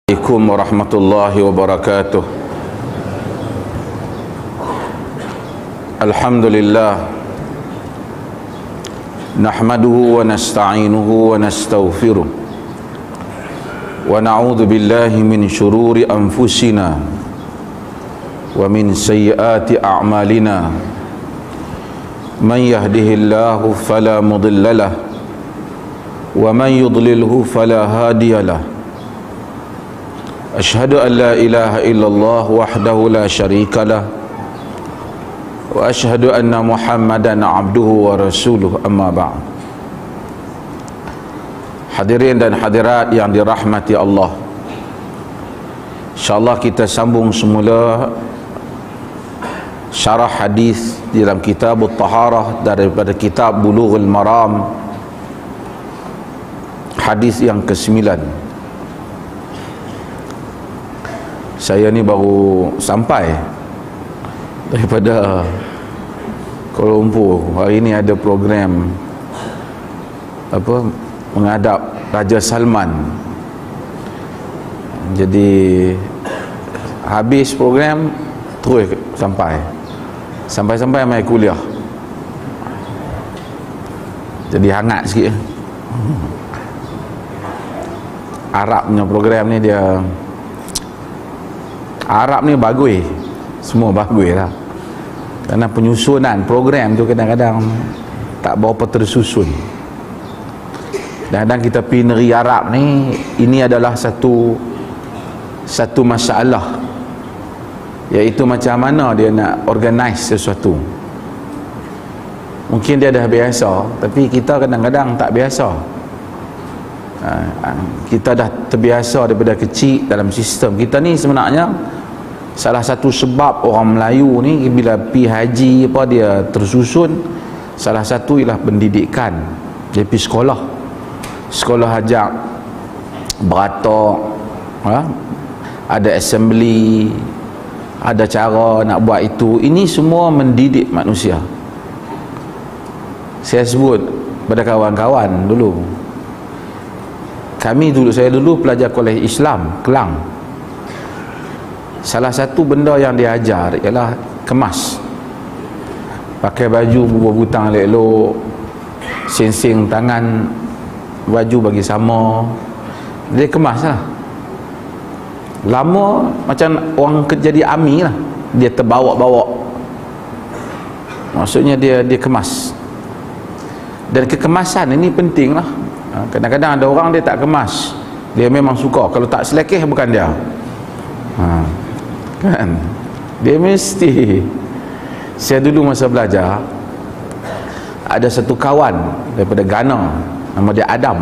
Assalamualaikum warahmatullahi wabarakatuh. Alhamdulillah, nahmaduhu wa nasta'inuhu wa nastaghfiruh wa na'udzu billahi min shururi anfusina wa min sayyiati a'malina. Man yahdihillahu fala mudilla lahu wa man yudlilhu fala hadiya lahu. Asyhadu an la ilaha illallah wahdahu la syarika lah wa asyhadu anna Muhammadan abduhu wa rasuluh, amma ba'd. Hadirin dan hadirat yang dirahmati Allah, InsyaAllah kita sambung semula syarah hadis dalam kitab At-Taharah daripada kitab Bulughul Maram, hadis yang ke-9. Saya ni baru sampai daripada Kuala Lumpur. Hari ni ada program menghadap Raja Salman. Jadi habis program terus sampai mai kuliah. Jadi hangat sikit. Arab punya program ni dia, Arab ni bagus, semua bagus lah. Kerana penyusunan program tu kadang-kadang tak berapa tersusun. Kadang-kadang kita pergi negeri Arab ni, ini adalah satu masalah, iaitu macam mana dia nak organize sesuatu. Mungkin dia dah biasa, tapi kita kadang-kadang tak biasa. Kita dah terbiasa daripada kecil dalam sistem kita ni. Sebenarnya salah satu sebab orang Melayu ni bila pergi haji dia tersusun, salah satu ialah pendidikan. Dia pergi sekolah ajak beratok, ada assembly, ada cara nak buat itu. Ini semua mendidik manusia. Saya sebut pada kawan-kawan dulu, saya dulu pelajar kolej Islam Kelang. Salah satu benda yang dia ajar ialah kemas. Pakai baju bubur-butang elok-elok, sing-sing tangan baju bagi sama. Dia kemas lah. Lama macam orang kerja di army lah, dia terbawa-bawa. Maksudnya dia kemas. Dan kekemasan ini penting lah. Kadang-kadang ada orang dia tak kemas, dia memang suka. Kalau tak selekeh bukan dia, kan? Dia mesti. Saya dulu masa belajar, ada satu kawan daripada Ghana, nama dia Adam,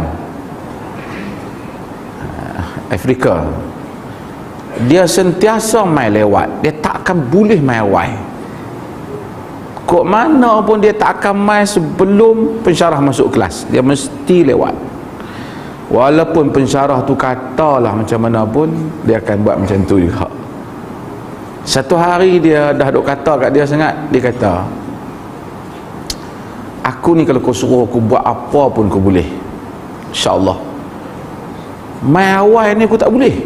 Afrika. Dia sentiasa main lewat, dia tak akan boleh main awal. Kok mana pun dia tak akan main sebelum pensyarah masuk kelas. Dia mesti lewat. Walaupun pensyarah tu katalah macam mana pun, dia akan buat macam tu juga. Satu hari dia dah duk kata kat dia sangat. Dia kata, aku ni kalau kau suruh aku buat apa pun kau boleh, InsyaAllah. Main awal ni aku tak boleh.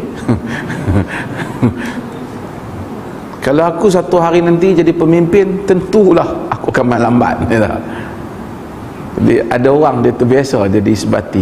Kalau aku satu hari nanti jadi pemimpin, tentulah aku akan main lambat. Jadi ada orang dia terbiasa jadi isbati.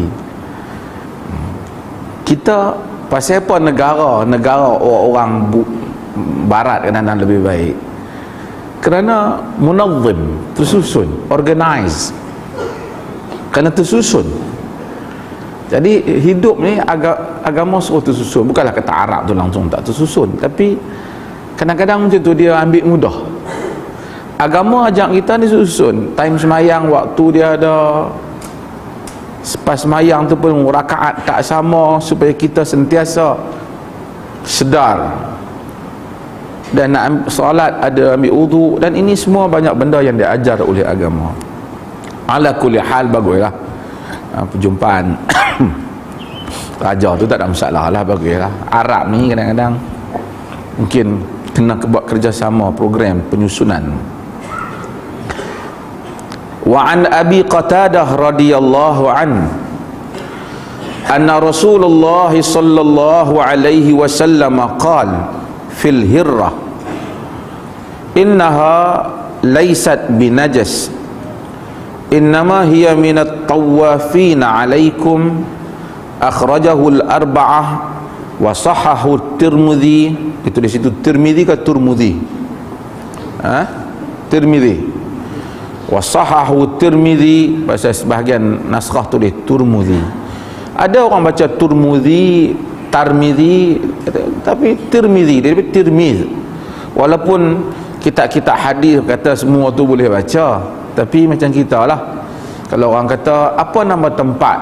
Kita pasal apa negara orang barat kadang-kadang lebih baik? Kerana munazzim, tersusun, organize. Kerana tersusun. Jadi hidup ni agama suruh tersusun. Bukanlah kata Arab tu langsung tak tersusun, tapi kadang-kadang macam tu dia ambil mudah. Agama ajak kita ni susun. Time semayang, waktu dia ada. Sepas semayang tu pun rakaat tak sama, supaya kita sentiasa sedar. Dan nak solat ada ambil wudu. Dan ini semua banyak benda yang diajar oleh agama. Ala kulli hal, baguslah perjumpaan raja tu tak ada masalah lah, baguslah. Arab ni kadang-kadang mungkin kena buat kerjasama program penyusunan. Wa an Abi Qatadah radhiyallahu an anna Rasulullah sallallahu alaihi wasallam qala fil hirrah innaha laysat binajas innama hiya minat tawafin alaikum akhrajahu al-arba'ah wa sahahu Tirmidzi. Itu di situ Tirmidzi ke Turmudzi? Tirmidzi. Wa sahahu Tirmidzi, bahasa sebahagian naskah tulis Turmudzi. Ada orang baca Turmudzi, Tarmidzi, tapi Tirmidzi, dia Tirmidz. Walaupun kitab-kitab hadis kata semua tu boleh baca, tapi macam kita lah, kalau orang kata apa nama tempat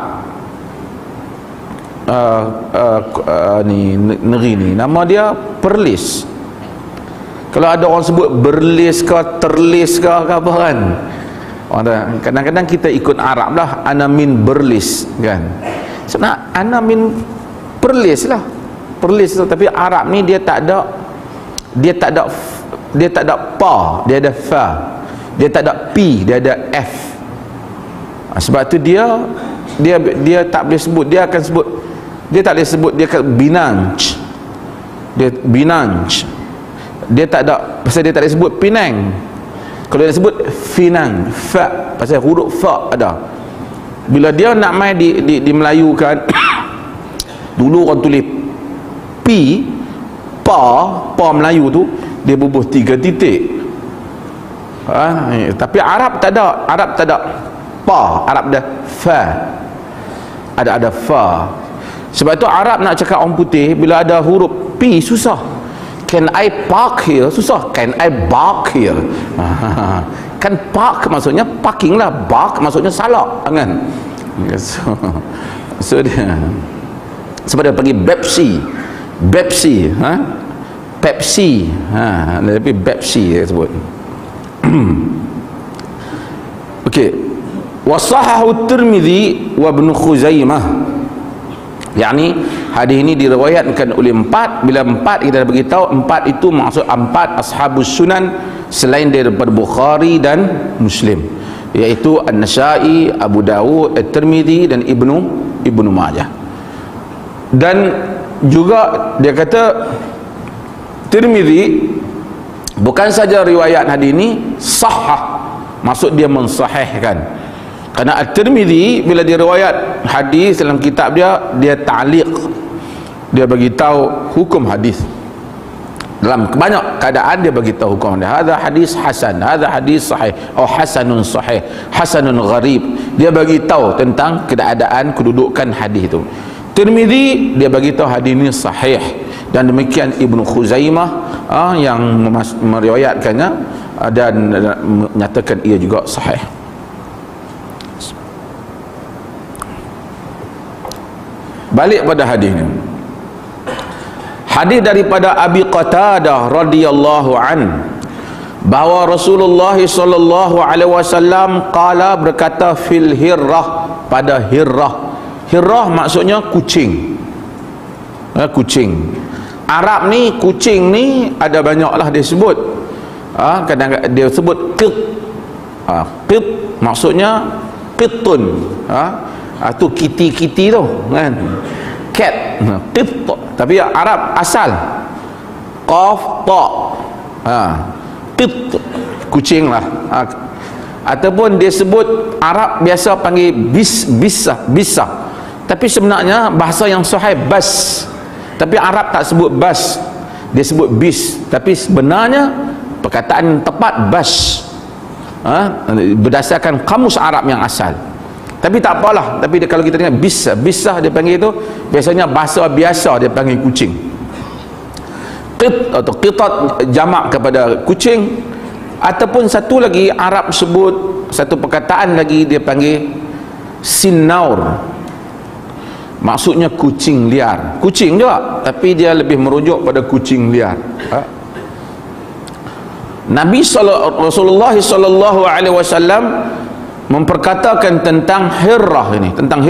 negeri ni, nama dia Perlis. Kalau ada orang sebut Berlis ke Terlis ke apa kan, kadang-kadang kita ikut Arab lah, ana min Berlis kan, sebenarnya ana min Perlis lah, Perlis tu. Tapi Arab ni dia tak ada pa, dia ada fa. Dia tak ada P, dia ada F. Sebab tu dia tak boleh sebut, dia akan sebut, dia tak boleh sebut, dia akan Binanj. Dia Binanj. Dia tak ada, pasal dia tak boleh sebut Penang. Kalau dia sebut Finang, fa, pasal huruf fa ada. Bila dia nak main di Melayu kan, dulu orang tulis P, pa Melayu tu dia bubuh 3 titik. Tapi Arab tak ada, Arab tak ada pa, Arab dah fa, ada fa. Sebab tu Arab nak cakap orang putih, bila ada huruf P susah. Can I park here? Susah. Can I bark here? Kan park maksudnya parking lah, bark maksudnya salak kan. So dia sebab dia panggil Pepsi, Pepsi, tapi Pepsi dia sebut. Okey, wasahahu Tirmidzi wa Ibnu Khuzaimah. yakni hadis ini diriwayatkan oleh 4. Bila 4 kita dah beritahu, 4 itu maksud 4 ashabus sunan selain daripada Bukhari dan Muslim, iaitu An-Nasa'i, Abu Dawud, At-Tirmidzi dan Ibnu Majah. Dan juga dia kata Tirmidzi bukan saja riwayat hadis ini sahih, maksud dia mensahihkan. Kerana At-Tirmidzi bila dia riwayat hadis dalam kitab dia ta'liq, dia bagi tahu hukum hadis. Dalam banyak keadaan dia bagi tahu hukum dia. Hadza hadis hasan, hadza hadis sahih, atau hasanun sahih, hasanun gharib. Dia bagi tahu tentang keadaan kedudukan hadis itu. Tirmidzi dia bagi tahu hadis ini sahih, dan demikian Ibnu Khuzaimah yang meriwayatkannya dan menyatakan ia juga sahih. Balik pada hadis ini. Hadis daripada Abi Qatadah radhiyallahu an, bahawa Rasulullah sallallahu alaihi wasallam qala, berkata, fil hirrah, pada hirrah. Hirrah maksudnya kucing. Kucing. Arab ni kucing ni ada banyaklah dia sebut. Kadang-kadang dia sebut qit. Qit maksudnya qitun. Tu kiti-kiti tu kan, cat, qit. Tapi Arab asal qaf ta, qit, kucing lah. Ataupun dia sebut, Arab biasa panggil bisah, tapi sebenarnya bahasa yang sahih bas, tapi Arab tak sebut bas, dia sebut bis, tapi sebenarnya perkataan tepat bas, berdasarkan kamus Arab yang asal. Tapi tak apalah, tapi kalau kita dengar bisah dia panggil itu, biasanya bahasa biasa dia panggil kucing. Qit atau qitat jamak kepada kucing. Ataupun satu lagi Arab sebut, satu perkataan lagi dia panggil sinnaur, maksudnya kucing liar. Kucing juga, tapi dia lebih merujuk pada kucing liar. Rasulullah sallallahu alaihi wasallam memperkatakan tentang hirrah ini,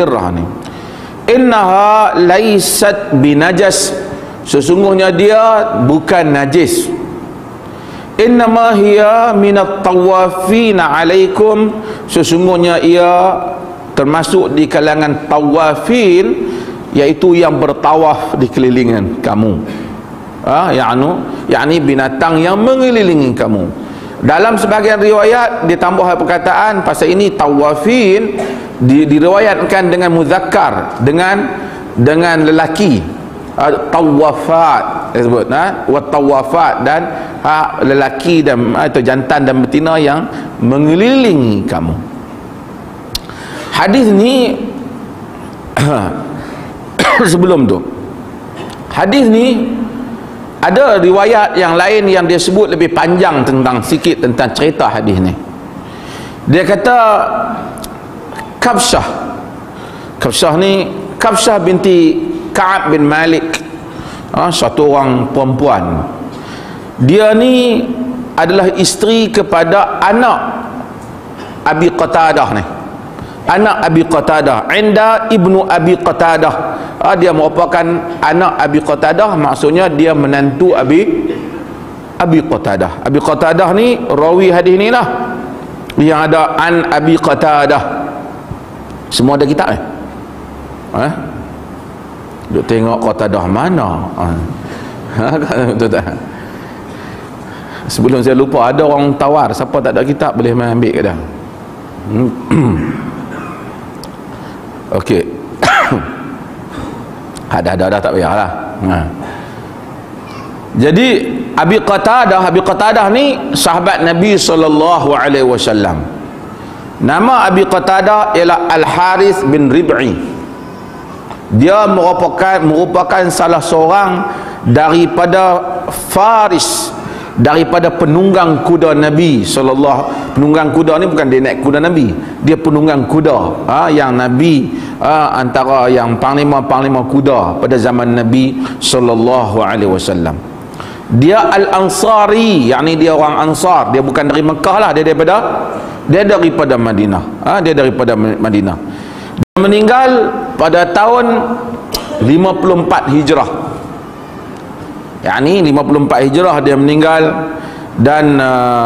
innaha laysat binajas, sesungguhnya dia bukan najis. Innama hiya minat tawafina alaikum, sesungguhnya ia termasuk di kalangan tawafin iaitu yang bertawaf di kelilingan kamu. yakni binatang yang mengelilingi kamu. Dalam sebahagian riwayat ditambah perkataan pasal ini tawafin diriwayatkan dengan muzakkar, dengan lelaki, tawafat disebut, wa tawafat, dan lelaki dan atau jantan dan betina yang mengelilingi kamu. Hadis ni sebelum tu, hadis ni ada riwayat yang lain yang dia sebut lebih panjang sikit tentang cerita hadis ni. Dia kata Kabsyah ni, Kabsyah binti Ka'ab bin Malik, satu orang perempuan. Dia ni adalah isteri kepada anak Abi Qatadah ni. Anak Abi Qatadah, Inda ibnu Abi Qatadah. Dia merupakan anak Abi Qatadah, maksudnya dia menantu Abi Qatadah. Abi Qatadah ni rawi hadis ni lah, yang ada an Abi Qatadah. Semua ada kitab duk tengok Qatadah mana. Betul tak? Sebelum saya lupa, ada orang tawar, siapa tak ada kitab boleh main ambil ke dah. Okey. Ada tak payahlah. Jadi Abi Qatadah ni sahabat Nabi SAW. Nama Abi Qatadah ialah Al-Harith bin Rib'i. Dia merupakan salah seorang daripada Faris, daripada penunggang kuda Nabi sallallahu. Penunggang kuda ni bukan dia naik kuda Nabi, dia penunggang kuda, yang Nabi antara yang panglima kuda pada zaman Nabi sallallahu alaihi wasallam. Dia Al-Ansari, yakni dia orang Ansar. Dia bukan dari Mekah lah, dia daripada Madinah. Dia daripada Madinah. Dia meninggal pada tahun 54 Hijrah. Yakni 54 Hijrah dia meninggal, dan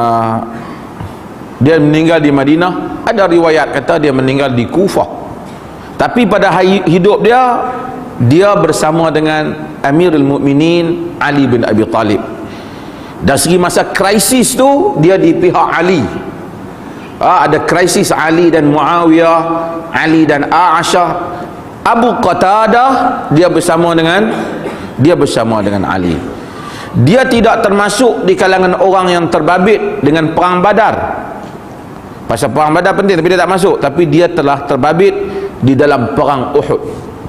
dia meninggal di Madinah. Ada riwayat kata dia meninggal di Kufah. Tapi pada hidup dia bersama dengan Amirul Mukminin Ali bin Abi Talib. Dari segi masa krisis tu, dia di pihak Ali. Ada krisis Ali dan Muawiyah, Ali dan Aisyah. Abu Qatadah dia bersama dengan Ali. Dia tidak termasuk di kalangan orang yang terbabit dengan perang Badar. Pasal perang Badar penting, tapi dia tak masuk. Tapi dia telah terbabit di dalam perang Uhud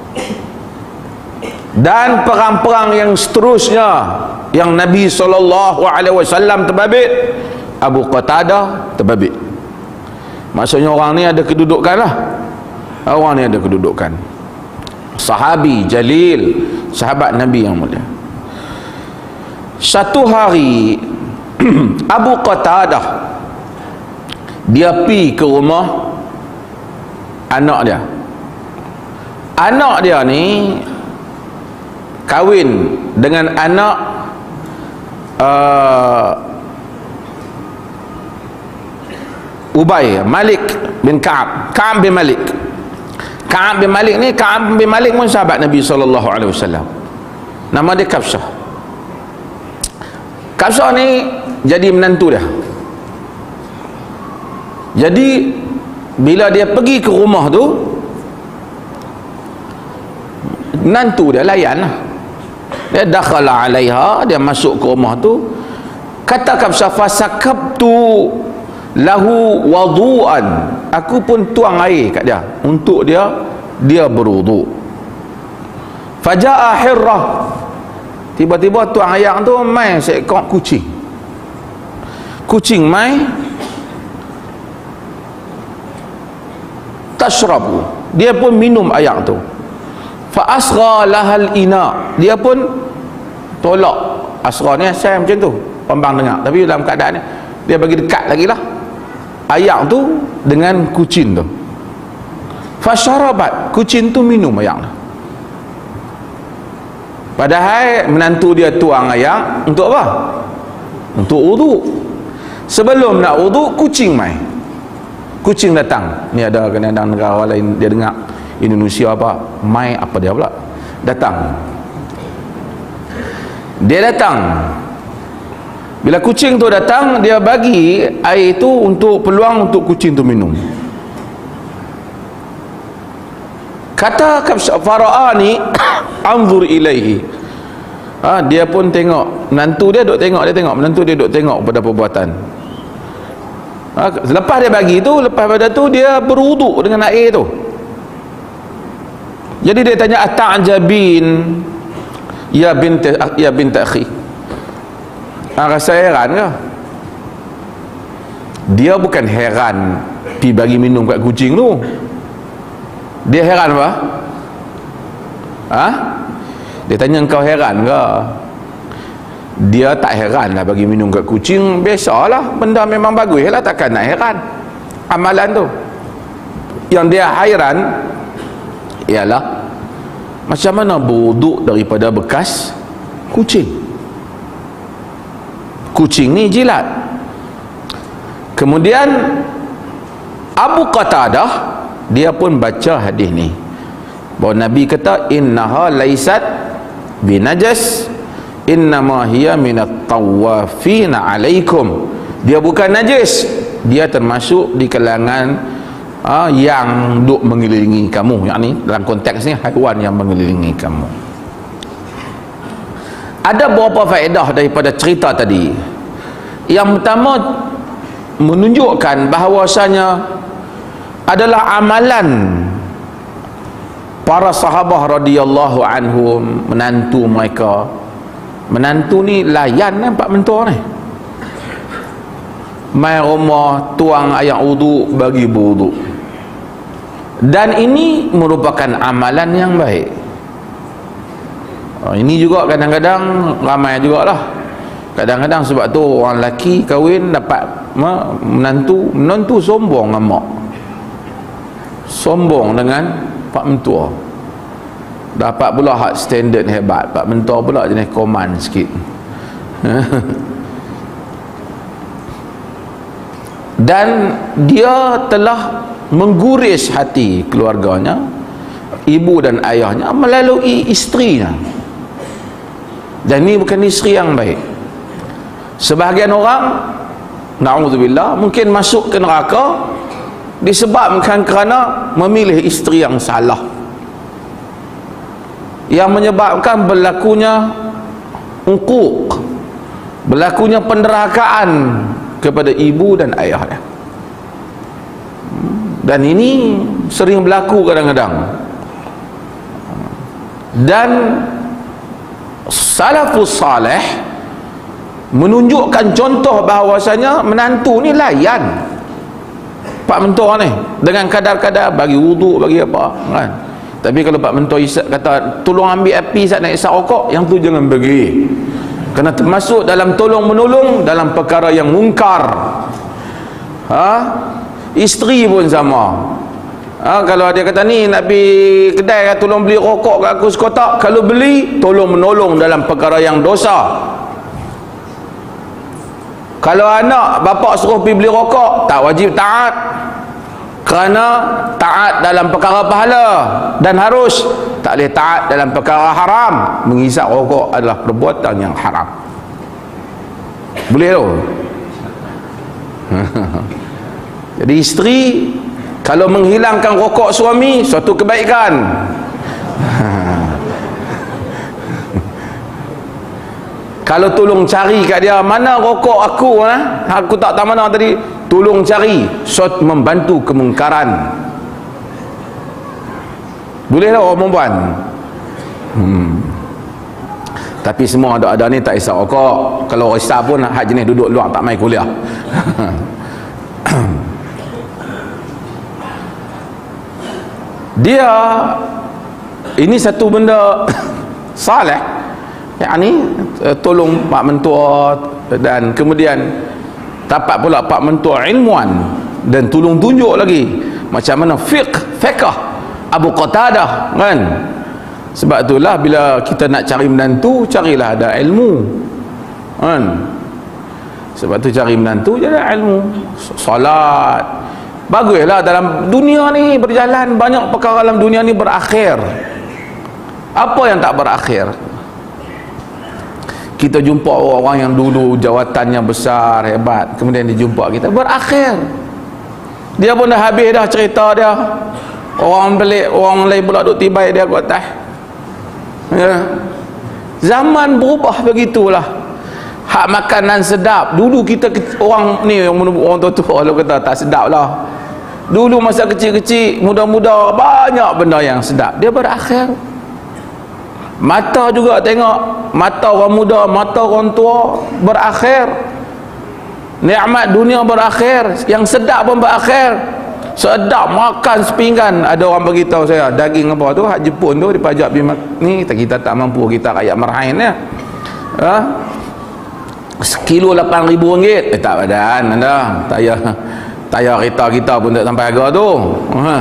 dan perang-perang yang seterusnya yang Nabi SAW terbabit. Abu Qatadah terbabit. Maksudnya orang ni ada kedudukan lah. Orang ni ada kedudukan. Sahabi jalil, sahabat Nabi yang mulia. Satu hari Abu Qatadah dia pergi ke rumah anak dia. Anak dia ni kahwin dengan anak Ubay Malik bin Ka'ab bin Malik. Ka'ab bin Malik ni, Ka'ab bin Malik pun sahabat Nabi SAW. Nama dia Kabsyah. Kabsyah ni jadi menantu dia. Jadi bila dia pergi ke rumah tu, menantu dia layan lah. Dia dakhala alaiha, dia masuk ke rumah tu. Kata Kabsyah, fasakabtu lahu wadu'an, aku pun tuang air kat dia untuk dia berwuduk. Faja'a hirrah, tiba-tiba tuang air tu mai seekor kucing mai tashrabu, dia pun minum air tu. Fa asgha lahal ina, dia pun tolak. Asgha ni saya macam tu pembang dengar, tapi dalam keadaan ni dia bagi dekat lagi lah air tu dengan kucing tu. Fa syarabat, kucing tu minum air tu. Padahal menantu dia tuang air untuk apa? Untuk wuduk. Sebelum nak wuduk, kucing mai. Kucing datang. Ni ada kadang-kadang negara lain dia dengar Indonesia apa mai apa dia pula, datang. Dia datang. Bila kucing tu datang, dia bagi air itu untuk peluang untuk kucing tu minum. Kata fara'ani anzur ilaihi. Dia pun tengok menantu dia, duk tengok, menantu dia duk tengok pada perbuatan. Lepas dia bagi tu, lepas pada tu dia berwuduk dengan air tu. Jadi dia tanya, ata'jabin ya bint akhi. Rasa heran ke? Dia bukan heran pi bagi minum kat kucing tu. Dia heran apa? Dia tanya, engkau heran ke? Dia tak heran lah bagi minum kat kucing. Biasalah, benda memang bagus lah, takkan nak heran amalan tu. Yang dia hairan ialah macam mana berwuduk daripada bekas kucing. Kucing ni jilat. Kemudian Abu Qatadah dia pun baca hadis ni, bahawa Nabi kata, innaha laisat binajas, innama hiya minat tawafina alaikum. Dia bukan najis, dia termasuk di kalangan yang duk mengelilingi kamu. Yang ni dalam konteks ni haiwan yang mengelilingi kamu. Ada beberapa faedah daripada cerita tadi. Yang pertama, menunjukkan bahawasanya adalah amalan para sahabah radhiyallahu anhum, menantu mereka. Menantu ni layan pak mentua ni, mai rumah tuang air wuduk, bagi berwuduk. Dan ini merupakan amalan yang baik. Ini juga kadang-kadang ramai jugalah. Kadang-kadang sebab tu orang lelaki kahwin dapat menantu sombong dengan mak, sombong dengan pak mentua. Dapat pula hak standard hebat, pak mentua pula jenis koman sikit. Dan dia telah mengguris hati keluarganya, ibu dan ayahnya, melalui isterinya. Dan ini bukan isteri yang baik. Sebahagian orang, na'udzubillah, mungkin masuk ke neraka disebabkan kerana memilih isteri yang salah, yang menyebabkan berlakunya uquq, berlakunya penderhakaan kepada ibu dan ayahnya. Dan ini sering berlaku kadang-kadang. Dan salafus salih menunjukkan contoh bahawasanya menantu ni layan pak mentua ni dengan kadar-kadar, bagi wuduk, bagi apa kan. Tapi kalau pak mentua kata tolong ambil api saat nak isap rokok, yang tu jangan bagi, kerana termasuk dalam tolong menolong dalam perkara yang mungkar. Isteri pun sama. Kalau dia kata ni nak pergi kedai, tolong beli rokok kat aku sekotak, kalau beli tolong menolong dalam perkara yang dosa. Kalau anak bapak suruh pergi beli rokok, tak wajib taat, kerana taat dalam perkara pahala, dan harus tak boleh taat dalam perkara haram. Menghisap rokok adalah perbuatan yang haram. Boleh tu. Jadi isteri kalau menghilangkan rokok suami, suatu kebaikan. Kalau tolong cari kat dia, mana rokok aku, aku tak tahu mana tadi, tolong cari, suatu membantu kemungkaran. Boleh lah orang perempuan. Tapi semua ada ni tak isap rokok. Kalau isap pun hak jenis duduk luar, tak main kuliah. Dia ini satu benda saleh, yakni tolong pak mentua, dan kemudian dapat pula pak mentua ilmuan, dan tolong tunjuk lagi macam mana fiqh Abu Qatadah kan. Sebab itulah bila kita nak cari menantu, carilah ada ilmu kan. Sebab tu cari menantu jadi ilmu, solat. Baguslah dalam dunia ni berjalan, banyak perkara dalam dunia ni berakhir. Apa yang tak berakhir? Kita jumpa orang-orang yang dulu jawatannya besar, hebat, kemudian dijumpa kita, berakhir. Dia pun dah habis dah cerita dia. Orang pelik, orang lain pula duk tibai dia kat atas. Ya. Zaman berubah begitulah. Hak makanan sedap. Dulu kita orang ni, orang tua-tua kalau kata tak sedap lah. Dulu masa kecil-kecil, muda-muda, banyak benda yang sedap. Dia berakhir. Mata juga tengok, mata orang muda, mata orang tua berakhir. Nikmat dunia berakhir, yang sedap pun berakhir. Sedap makan sepinggan. Ada orang beritahu saya, daging apa tu hak Jepun tu dipajak ni, kita tak mampu, kita rakyat merahin ya. Ha? Sekilo RM8,000. Tak badan anda. Tayar kereta kita pun tak sampai harga tu. Ha.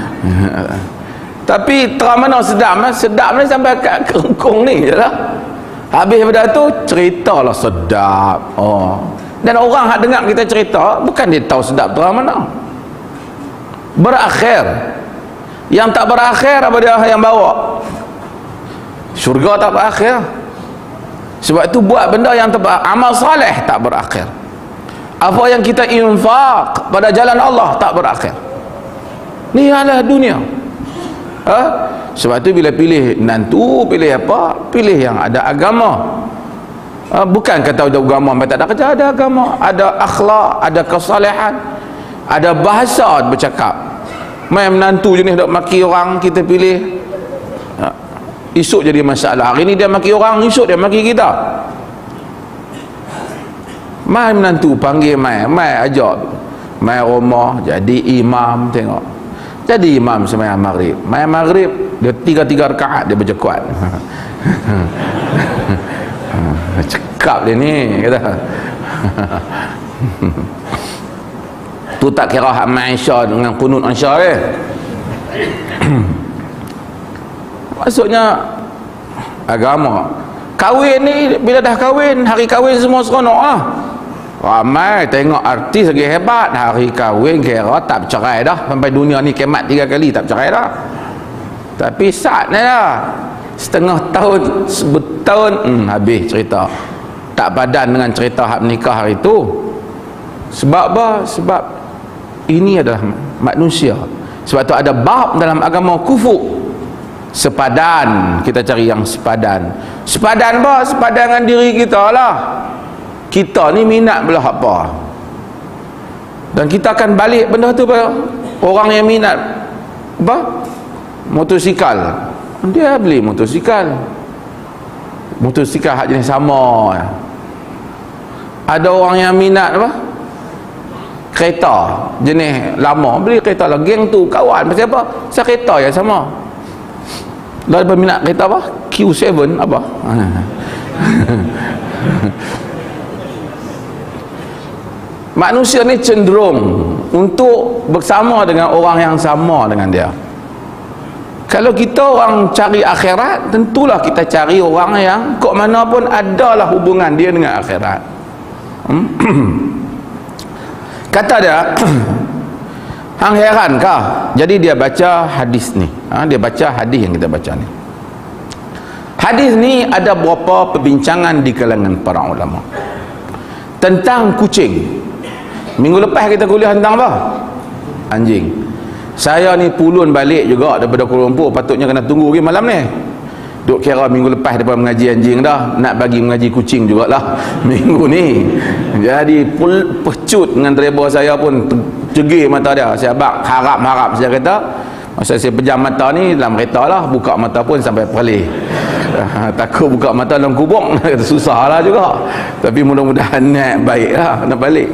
Tapi terang mana sedap ni sampai kat kerengkung ni je lah. Habis pada tu ceritalah sedap. Dan orang hak dengar kita cerita bukan dia tahu sedap terang mana. Berakhir. Yang tak berakhir apa dia yang bawa? Syurga tak berakhir. Sebab itu buat benda yang amal soleh tak berakhir. Apa yang kita infak pada jalan Allah tak berakhir. Ni adalah dunia. Sebab tu bila pilih nantu, pilih apa? Pilih yang ada agama. Bukan kata ada agama tak ada kerja, ada agama, ada akhlak, ada kesalehan, ada bahasa bercakap. Main menantu jenis dok maki orang, kita pilih. Esok jadi masalah. Hari ni dia maki orang, esok dia maki kita. Mai menantu panggil mai ajak. Mai rumah jadi imam, tengok. Jadi imam sembahyang maghrib. Mai maghrib dia 3 rakaat dia baca kuat. Cekap dia ni kata. Tu tak kira hak Aisyah dengan kunut Aisyah dia. Maksudnya agama. Kahwin ni bila dah kahwin, hari kahwin semua seronok ah. Ramai tengok artis lagi hebat, hari kahwin kira tak bercerai dah, sampai dunia ni kiamat 3 kali tak bercerai dah. Tapi saatnya dah setengah tahun, setahun habis cerita. Tak padan dengan cerita hak menikah hari tu. Sebab apa? Sebab ini adalah manusia. Sebab tu ada bab dalam agama kufu. Sepadan, kita cari yang sepadan. Sepadan apa? Sepadan dengan diri kita lah. Kita ni minat belah apa, dan kita akan balik benda tu pada orang yang minat apa? Motosikal. Dia beli motosikal hak jenis sama. Ada orang yang minat apa? Kereta jenis lama, beli kereta lah. Geng tu kawan pasal apa? Pasal kereta yang sama. Lalu berminat kereta apa? Q7 apa? Manusia ni cenderung untuk bersama dengan orang yang sama dengan dia. Kalau kita orang cari akhirat, tentulah kita cari orang yang kok mana pun adalah hubungan dia dengan akhirat. Kata dia, hang heran kah? Jadi dia baca hadis ni. Dia baca hadis yang kita baca ni. Hadis ni ada beberapa perbincangan di kalangan para ulama tentang kucing. Minggu lepas kita kuliah tentang apa? Anjing. Saya ni pulun balik juga daripada Kuala Lumpur, patutnya kena tunggu lagi malam ni. Duk kira minggu lepas daripada mengaji anjing dah, nak bagi mengaji kucing jugalah minggu ni. Jadi pecut dengan driver saya pun cegih mata dia. Saya harap saya kata, masa saya pejam mata ni dalam kereta lah, buka mata pun sampai perlih. Takut buka mata dalam kubur susah lah juga. Tapi mudah-mudahan naik baik lah, nak balik.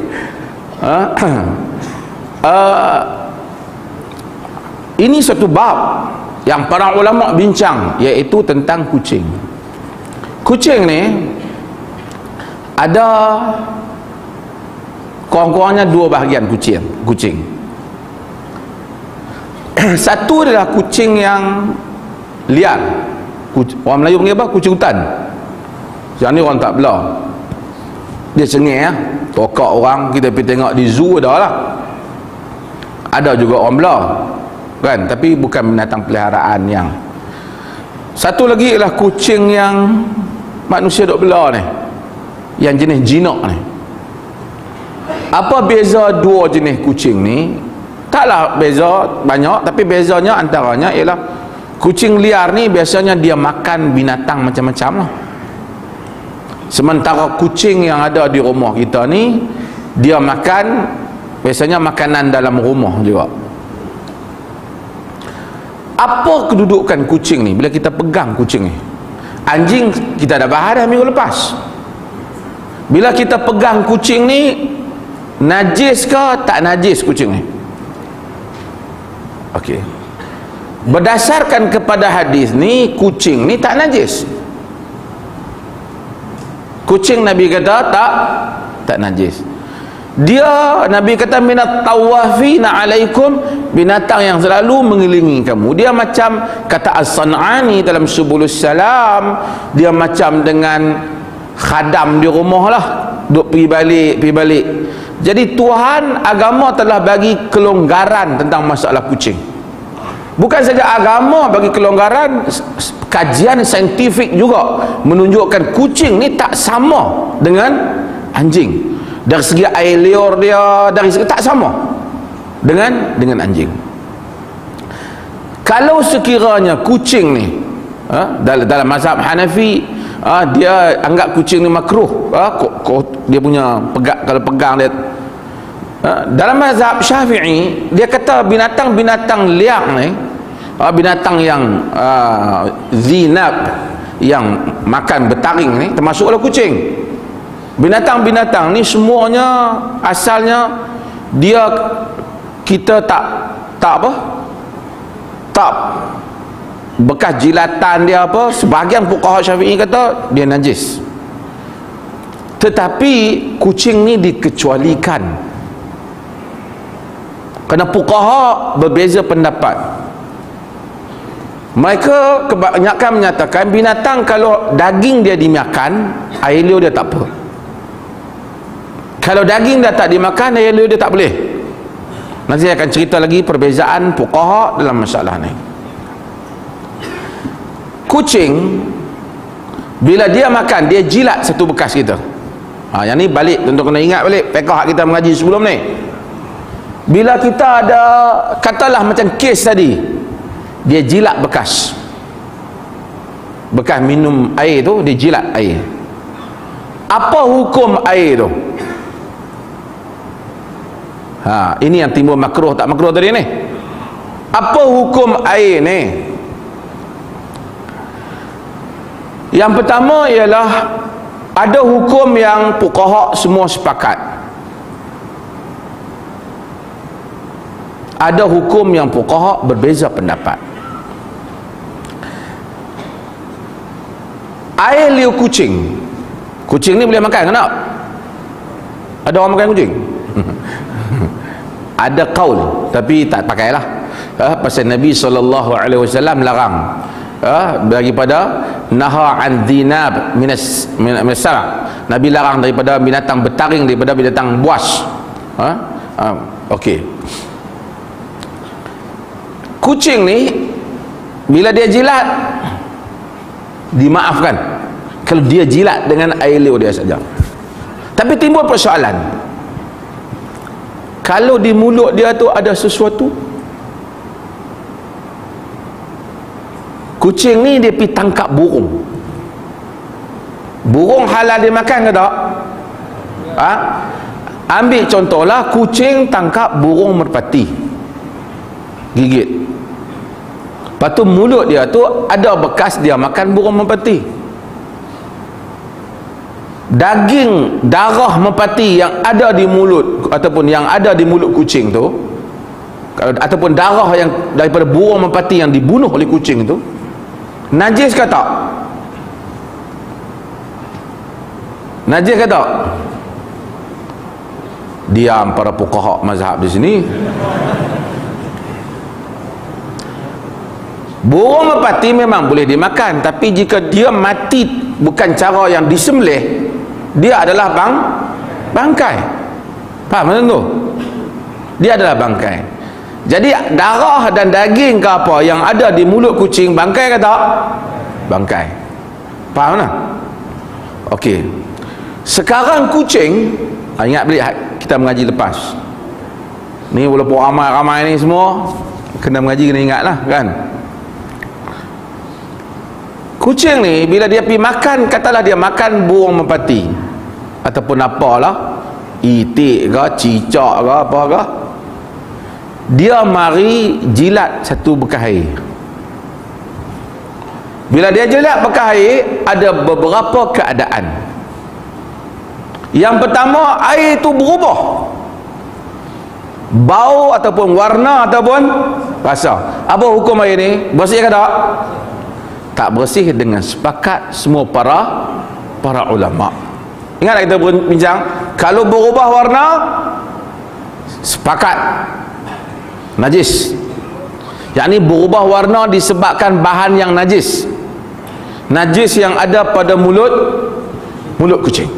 Ini satu bab yang para ulama bincang, iaitu tentang kucing. Kucing ni ada kurang-kurangnya 2 bahagian kucing. Satu adalah kucing yang liar. Orang Melayu panggil apa? Kucing hutan. Yang ni orang tak belah. Dia cengih ya. Tokak orang, kita pergi tengok di zoo dah lah. Ada juga orang belah. Kan? Tapi bukan binatang peliharaan yang Satu lagi ialah kucing yang manusia duk bela ni, yang jenis jinak ni. Apa beza dua jenis kucing ni? Taklah beza banyak, tapi bezanya antaranya ialah kucing liar ni biasanya dia makan binatang macam-macam lah. Sementara kucing yang ada di rumah kita ni, dia makan biasanya makanan dalam rumah juga. Apa kedudukan kucing ni bila kita pegang kucing ni? Anjing kita dah bahas dah minggu lepas. Bila kita pegang kucing ni, najis ke tak najis kucing ni? Okey. Berdasarkan kepada hadis ni, kucing ni tak najis. Kucing Nabi kata tak najis. Dia, Nabi kata, minat tawafina alaikum, binatang yang selalu mengelilingi kamu. Dia macam kata As-San'ani dalam Subulus Salam, dia macam dengan khadam di rumah lah, duk pergi balik. Jadi Tuhan, agama telah bagi kelonggaran tentang masalah kucing. Bukan saja agama bagi kelonggaran, kajian saintifik juga menunjukkan kucing ni tak sama dengan anjing. Dari segi air liur dia, dari segi tak sama dengan anjing. Kalau sekiranya kucing ni dalam mazhab Hanafi, dia anggap kucing ni makruh, dia punya kalau pegang dia. Dalam mazhab Syafi'i, dia kata binatang-binatang liar ni, binatang yang zinab, yang makan bertaring ni, termasuklah kucing. Binatang-binatang ni semuanya asalnya kita tak bekas jilatan dia apa, sebahagian fuqaha Syafi'i kata dia najis. Tetapi kucing ni dikecualikan, kerana fuqaha berbeza pendapat. Mereka kebanyakan menyatakan binatang kalau daging dia dimakan, air liur dia tak apa. Kalau daging dah tak dimakan, air liur dia tak boleh. Nanti saya akan cerita lagi perbezaan fuqaha dalam masalah ni. Kucing bila dia makan, dia jilat satu bekas kita. Yang ni balik, tentu kena ingat balik fiqh kita mengaji sebelum ni. Bila kita ada, katalah macam kes tadi, dia jilat bekas minum air tu, dia jilat air. Apa hukum air tu? Ini yang timbul makruh tak makruh tadi ni. Apa hukum air ni? Yang pertama ialah ada hukum yang fuqaha semua sepakat. Ada hukum yang fuqaha berbeza pendapat. Air liur kucing. Kucing ni boleh makan ke tak? Ada orang makan kucing? Ada qaul, tapi tak pakailah. Pasal Nabi SAW larang, daripada naha an dhinab minas Nabi larang daripada binatang bertaring, daripada binatang buas. Okey. Kucing ni bila dia jilat, dimaafkan kalau dia jilat dengan air liur dia saja. Tapi timbul persoalan, kalau di mulut dia tu ada sesuatu. Kucing ni dia pergi tangkap burung. Burung halal dia makan ke tak? Ambil contohlah, kucing tangkap burung merpati, gigit. Lepas tu mulut dia tu ada bekas dia makan burung merpati. Daging darah merpati yang ada di mulut, ataupun yang ada di mulut kucing tu, ataupun darah yang daripada burung merpati yang dibunuh oleh kucing tu, najis ke tak? Najis ke tak? Diam para fuqaha mazhab di sini. Burung merpati memang boleh dimakan, tapi jika dia mati bukan cara yang disembelih, dia adalah bangkai. Faham tak tu? Dia adalah bangkai. Jadi darah dan daging ke apa yang ada di mulut kucing, bangkai ke tak? bangkai. Faham tak? Okey. Sekarang kucing, ingat balik kita mengaji lepas. Ni walaupun ramai-ramai ni semua kena mengaji, kena ingat lah kan. Kucing ni bila dia pergi makan, katalah dia makan burung merpati ataupun apalah, itik ke, cicak ke, apa ke, dia mari jilat satu bekas air. Bila dia jilat bekas air, ada beberapa keadaan. Yang pertama, air itu berubah bau ataupun warna ataupun rasa. Apa hukum air ni? Bersih ke tak? Tak bersih dengan sepakat semua para ulama. Ingatlah kita bincang, kalau berubah warna, sepakat najis. Yakni berubah warna disebabkan bahan yang najis. Najis yang ada pada mulut kucing.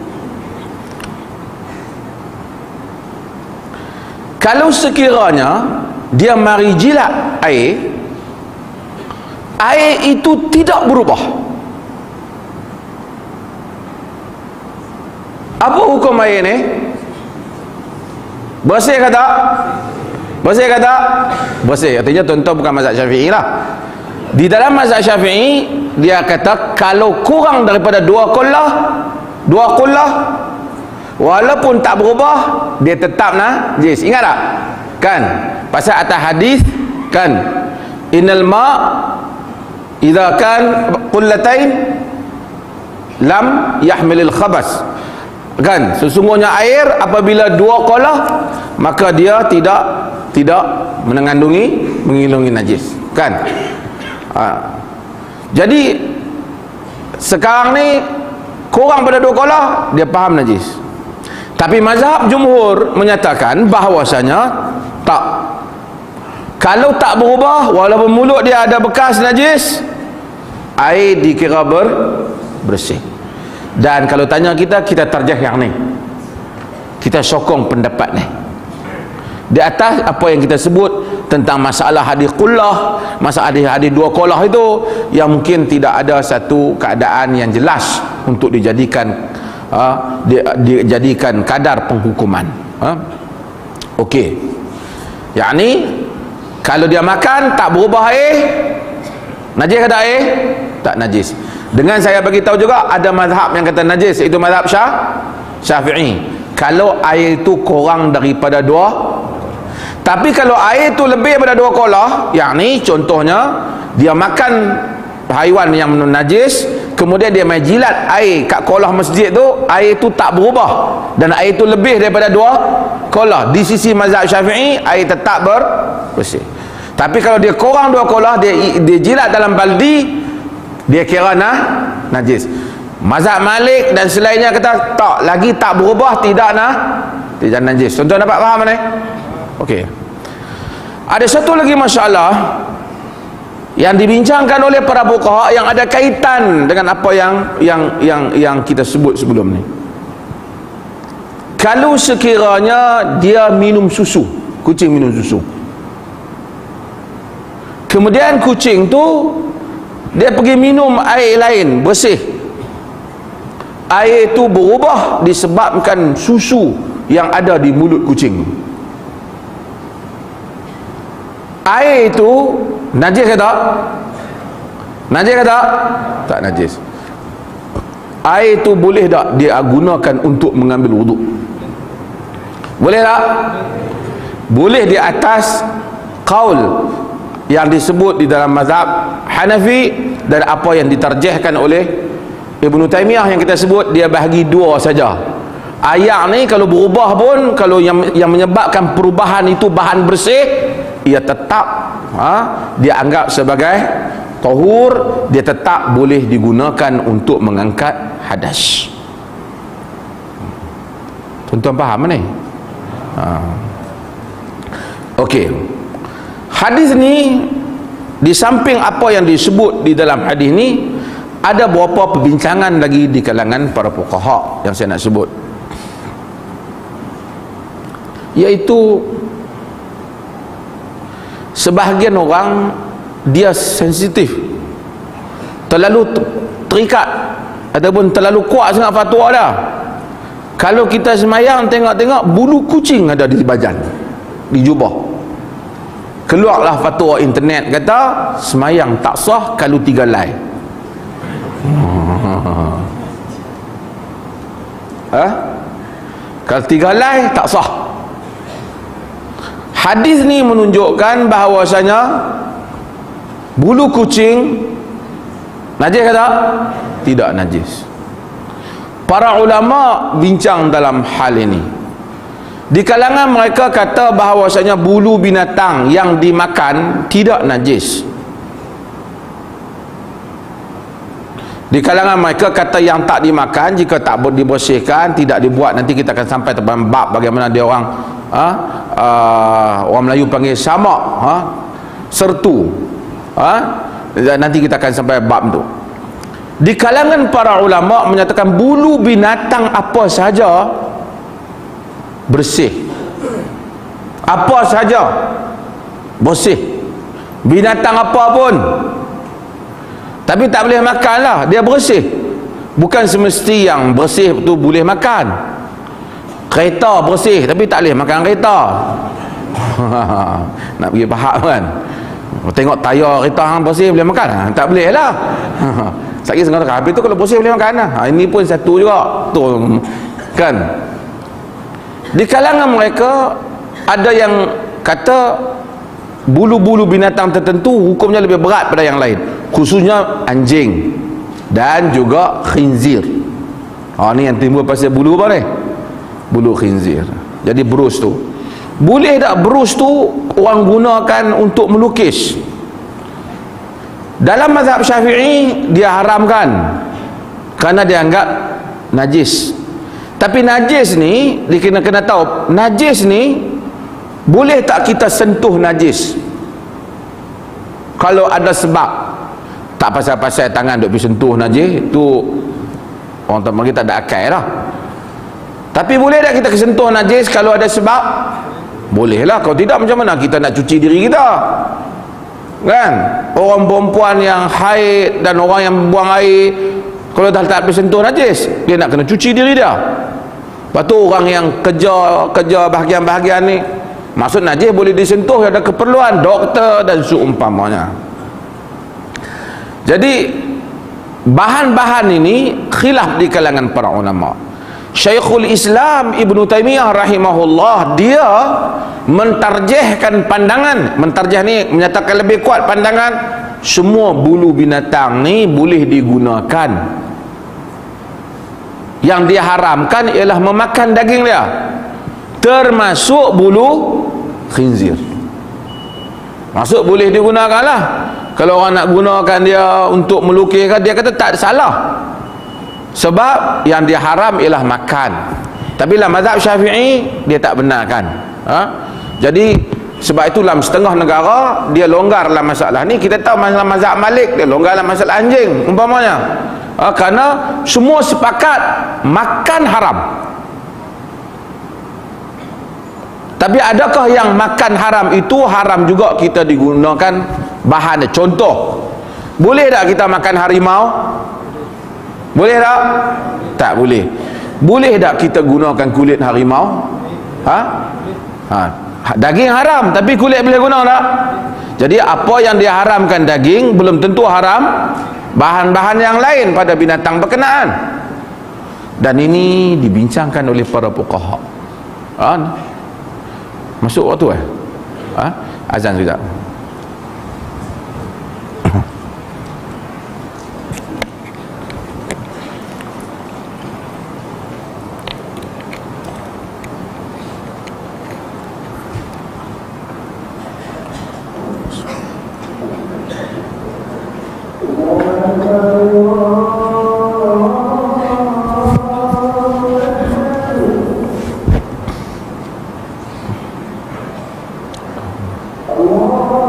Kalau sekiranya dia mari jilat air itu tidak berubah, apa hukum air ni? Bersih ke tak? Bersih ke tak? Bersih. Artinya tuan-tuan bukan mazhab Syafi'i lah. Di dalam mazhab Syafi'i dia kata kalau kurang daripada dua kullah walaupun tak berubah, dia tetap najis. Ingat tak? Kan? Pasal atas hadis kan, innal ma idza kan qullatain lam yahmilil khabas. Kan? Sesungguhnya air apabila dua kullah, maka dia tidak mengandungi najis. Kan? Jadi sekarang ni kurang pada dua kullah, dia faham najis. Tapi mazhab jumhur menyatakan bahawasanya tak. Kalau tak berubah, walaupun mulut dia ada bekas najis, air dikira bersih. Dan kalau tanya kita tarjah yang ni, kita sokong pendapat ni. Di atas apa yang kita sebut tentang masalah hadis qullah, masalah hadis dua qullah itu, yang mungkin tidak ada satu keadaan yang jelas untuk dijadikan dijadikan kadar penghukuman. Okey. Yakni kalau dia makan tak berubah air, najis ke tak air? Tak najis. Dengan saya bagi tahu juga ada mazhab yang kata najis, iaitu mazhab Syafi'i. Kalau air itu kurang daripada dua. Tapi kalau air itu lebih daripada dua kullah, yakni contohnya dia makan haiwan yang najis, kemudian dia main jilat air kat kolah masjid tu, air tu tak berubah dan air tu lebih daripada dua kolah, di sisi mazhab Syafi'i air tetap bersih. Tapi kalau dia kurang dua kolah, dia jilat dalam baldi, dia kira najis. Mazhab Malik dan selainnya kata tak, lagi tak berubah, tidak najis. Tuan-tuan dapat faham ni? Okey. Ada satu lagi masalah yang dibincangkan oleh para fuqaha yang ada kaitan dengan apa yang kita sebut sebelum ni. Kalau sekiranya dia minum susu, kucing minum susu, kemudian kucing tu dia pergi minum air lain bersih, air itu berubah disebabkan susu yang ada di mulut kucing. Air itu najis ke tak? Najis ke tak? Tak najis. Air itu boleh tak dia gunakan untuk mengambil wuduk? Boleh tak? Boleh di atas qaul yang disebut di dalam mazhab Hanafi dan apa yang ditarjihkan oleh Ibnu Taimiyah yang kita sebut, dia bahagi dua saja. Air ni kalau berubah pun, kalau yang menyebabkan perubahan itu bahan bersih, ia tetap dia anggap sebagai tahur, dia tetap boleh digunakan untuk mengangkat hadas. Tuan-tuan faham ni? Okey. Hadis ni, di samping apa yang disebut di dalam hadis ni, ada beberapa perbincangan lagi di kalangan para fuqaha yang saya nak sebut, iaitu sebahagian orang dia sensitif terlalu terikat ataupun terlalu kuat sangat fatwa dah. Kalau kita semayang tengok-tengok bulu kucing ada di badan, di jubah, keluarlah fatwa internet kata semayang tak sah kalau 3 helai. Kalau 3 helai tak sah. Hadis ni menunjukkan bahawasanya bulu kucing najis ke tak? Tidak najis. Para ulama bincang dalam hal ini. Di kalangan mereka kata bahawasanya bulu binatang yang dimakan tidak najis. Di kalangan mereka kata yang tak dimakan, jika tak dibersihkan, tidak dibuat, nanti kita akan sampai ke bab bagaimana dia orang orang Melayu panggil samak, sertu, nanti kita akan sampai bab tu. Di kalangan para ulama menyatakan bulu binatang apa saja bersih, apa saja bersih, binatang apa pun, tapi tak boleh makan lah, dia bersih. Bukan semesti yang bersih tu boleh makan. Kereta bersih tapi tak boleh makan kereta. Nak pergi pahak kan, tengok tayar kereta hang bersih boleh makan? Tak boleh lah. Sekali setengah kata, habis tu kalau bersih boleh makan lah. Ini pun satu juga tu kan. Di kalangan mereka ada yang kata bulu-bulu binatang tertentu hukumnya lebih berat pada yang lain, khususnya anjing dan juga khinzir. Ni yang timbul pasal bulu apa ni? Bulu khinzir. Jadi berus tu, boleh tak berus tu orang gunakan untuk melukis? Dalam mazhab Syafi'i dia haramkan kerana dia anggap najis. Tapi najis ni dia kena tahu, najis ni boleh tak kita sentuh najis? Kalau ada sebab, tak pasal-pasal tangan duk pergi sentuh najis, tu orang tak bagi tak ada akal lah. Tapi boleh tak kita sentuh najis kalau ada sebab? Boleh lah. Kalau tidak, macam mana kita nak cuci diri kita? Kan? Orang perempuan yang haid dan orang yang buang air, kalau dah tak bersentuh najis, dia nak kena cuci diri dia. Lepas tu orang yang kerja bahagian-bahagian ni, maksud najis boleh disentuh, ada keperluan doktor dan seumpamanya. Jadi bahan-bahan ini khilaf di kalangan para ulama. Syekhul Islam Ibn Taymiyah rahimahullah, dia mentarjihkan pandangan, mentarjih ni menyatakan lebih kuat pandangan, semua bulu binatang ni boleh digunakan. Yang dia haramkan ialah memakan daging dia, termasuk bulu khinzir. Masuk boleh digunakan lah. Kalau orang nak gunakan dia untuk melukiskan, dia kata tak salah, sebab yang dia haram ialah makan. Tapi dalam mazhab Syafi'i dia tak benarkan. Jadi sebab itu dalam setengah negara dia longgar dalam masalah ni. Kita tahu masalah mazhab Malik, dia longgar dalam masalah anjing umpamanya, kerana semua sepakat makan haram. Tapi adakah yang makan haram itu haram juga kita digunakan bahan? Contoh, boleh tak kita makan harimau? Boleh tak? Tak boleh. Boleh tak kita gunakan kulit harimau? Daging haram tapi kulit boleh guna tak? Jadi apa yang diharamkan daging belum tentu haram bahan-bahan yang lain pada binatang berkenaan. Dan ini dibincangkan oleh para fuqaha. Masuk waktu azan juga. Allah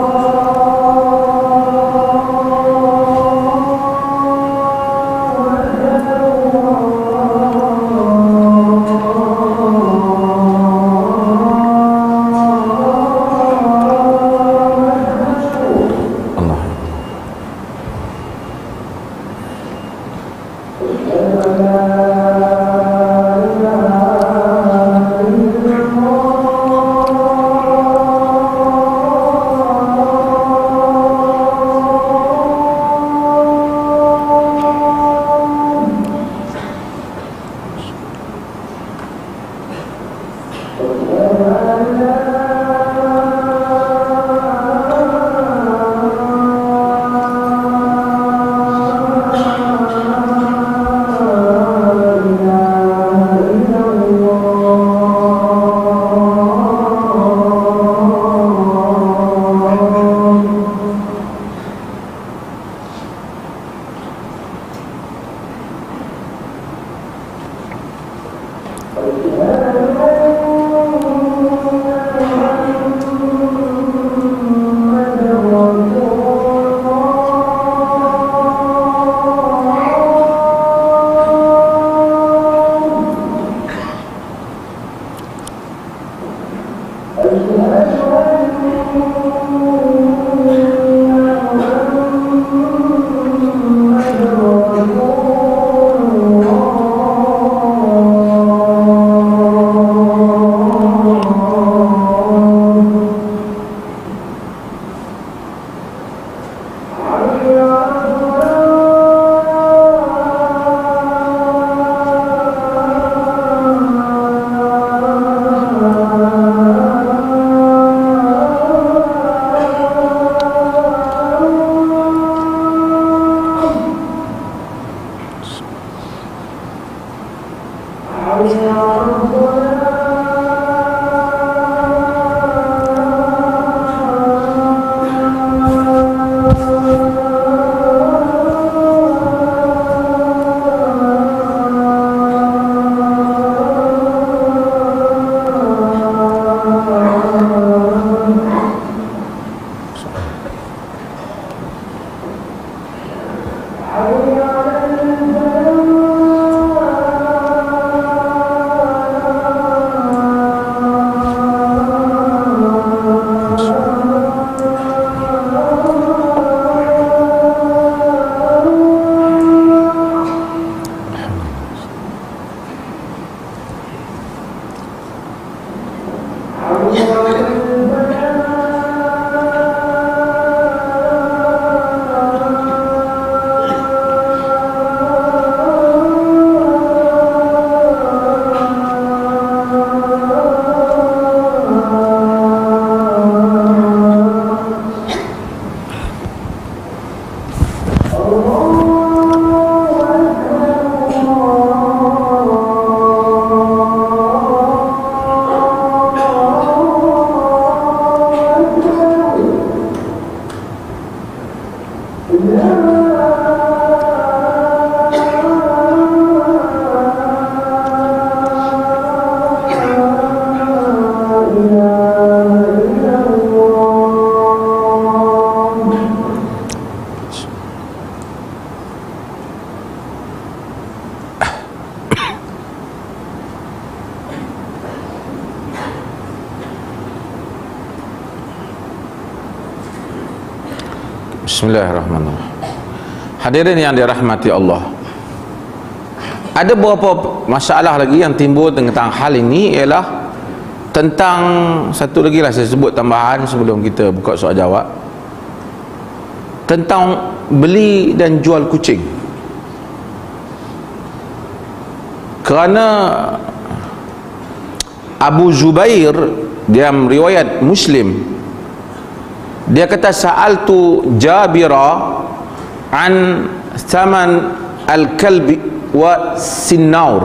Bismillahirrahmanirrahim. Hadirin yang dirahmati Allah, ada beberapa masalah lagi yang timbul tentang hal ini, ialah tentang satu lagi lah saya sebut tambahan sebelum kita buka soal jawab, tentang beli dan jual kucing. Kerana Abu Zubair, dia riwayat Muslim, dia kata sa'altu Jabira an thaman al-kalbi wa sinnaur.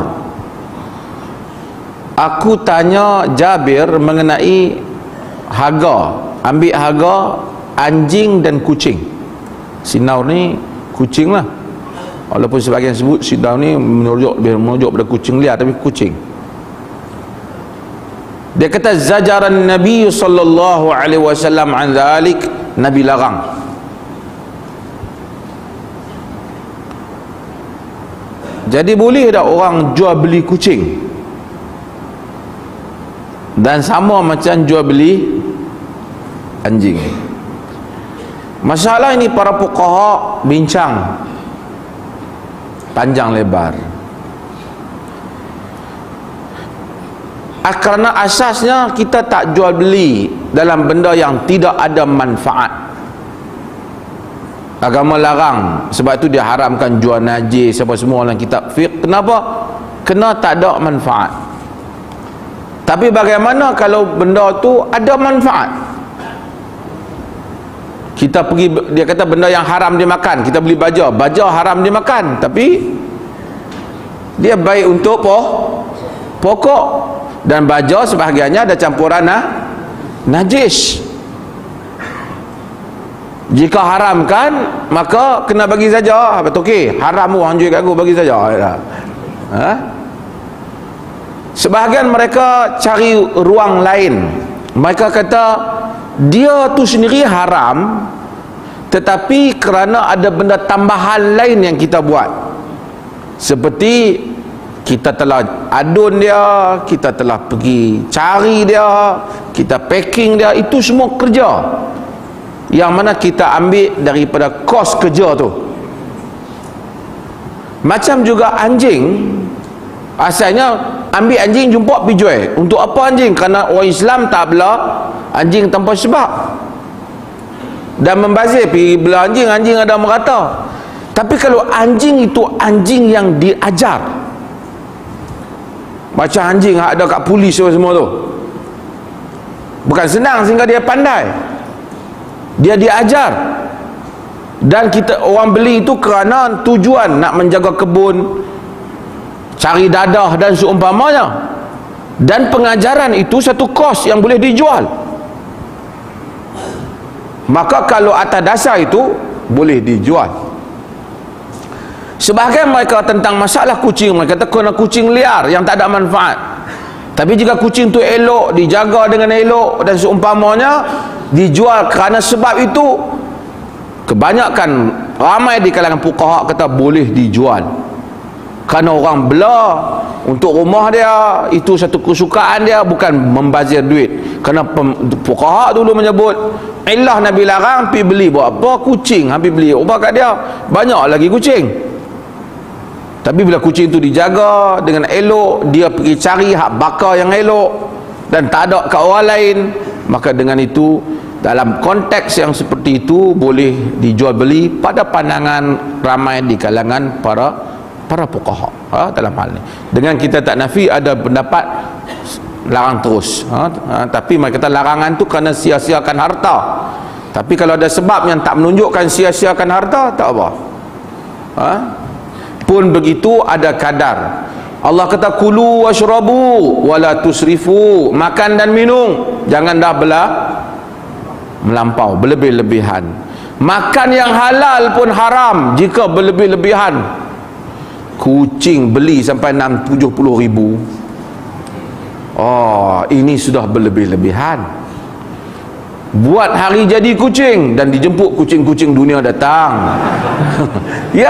Aku tanya Jabir mengenai ambil harga anjing dan kucing. Sinnaur ni kucing lah, walaupun sebagian sebut sinnaur ni menunjuk pada kucing liar, tapi kucing. Dia kata zajaran Nabi sallallahu alaihi wasallam an dzalik, Nabi larang. Jadi boleh tak orang jual beli kucing? Dan sama macam jual beli anjing. Masalah ini para fuqaha bincang panjang lebar. Kerana asasnya kita tak jual beli dalam benda yang tidak ada manfaat. Agama larang, sebab itu dia haramkan jual najis apa semua dalam kitab fiqh. Kenapa? Kena tak ada manfaat. Tapi bagaimana kalau benda tu ada manfaat? Kita pergi, dia kata benda yang haram dimakan, kita beli baja haram dimakan, tapi dia baik untuk pokok. Dan baja sebahagiannya ada campuran najis. Jika haramkan, maka kena bagi saja. Betul ke? Haram orang jual kat aku, bagi saja. Sebahagian mereka cari ruang lain. Mereka kata dia tu sendiri haram, tetapi kerana ada benda tambahan lain yang kita buat, seperti kita telah adun dia, kita telah pergi cari dia, kita packing dia, itu semua kerja yang mana kita ambil daripada kos kerja tu. Macam juga anjing, asalnya ambil anjing jumpa pergi jual. Untuk apa anjing? Kerana orang Islam tak bela anjing tanpa sebab, dan membazir pergi bela anjing ada merata. Tapi kalau anjing itu anjing yang diajar, macam anjing ada kat polis semua tu, bukan senang sehingga dia pandai, dia diajar. Dan kita orang beli itu kerana tujuan nak menjaga kebun, cari dadah dan seumpamanya. Dan pengajaran itu satu kos yang boleh dijual. Maka kalau atas dasar itu boleh dijual. Sebahagian mereka tentang masalah kucing, mereka kata kena kucing liar yang tak ada manfaat. Tapi jika kucing tu elok, dijaga dengan elok dan seumpamanya, dijual. Kerana sebab itu kebanyakan ramai di kalangan fuqaha kata boleh dijual. Kerana orang bela untuk rumah dia, itu satu kesukaan dia, bukan membazir duit. Kerana fuqaha dulu menyebut illah Nabi larang pergi beli buat apa? Kucing. Habis beli ubah kat dia, banyak lagi kucing. Tapi bila kucing itu dijaga dengan elok, dia pergi cari hak bakar yang elok dan tak ada kat orang lain, maka dengan itu dalam konteks yang seperti itu boleh dijual beli pada pandangan ramai di kalangan para fuqaha dalam hal ini. Dengan kita tak nafi ada pendapat larang terus, tapi mereka kata larangan tu kerana sia-siakan harta. Tapi kalau ada sebab yang tak menunjukkan sia-siakan harta, tak apa. Pun begitu ada kadar. Allah kata kulu washrabu wala tusrifu, makan dan minum jangan dah melampau, berlebih-lebihan. Makan yang halal pun haram jika berlebih-lebihan. Kucing beli sampai 70 ribu, ini sudah berlebih-lebihan. Buat hari jadi kucing dan dijemput kucing-kucing dunia datang. Ya,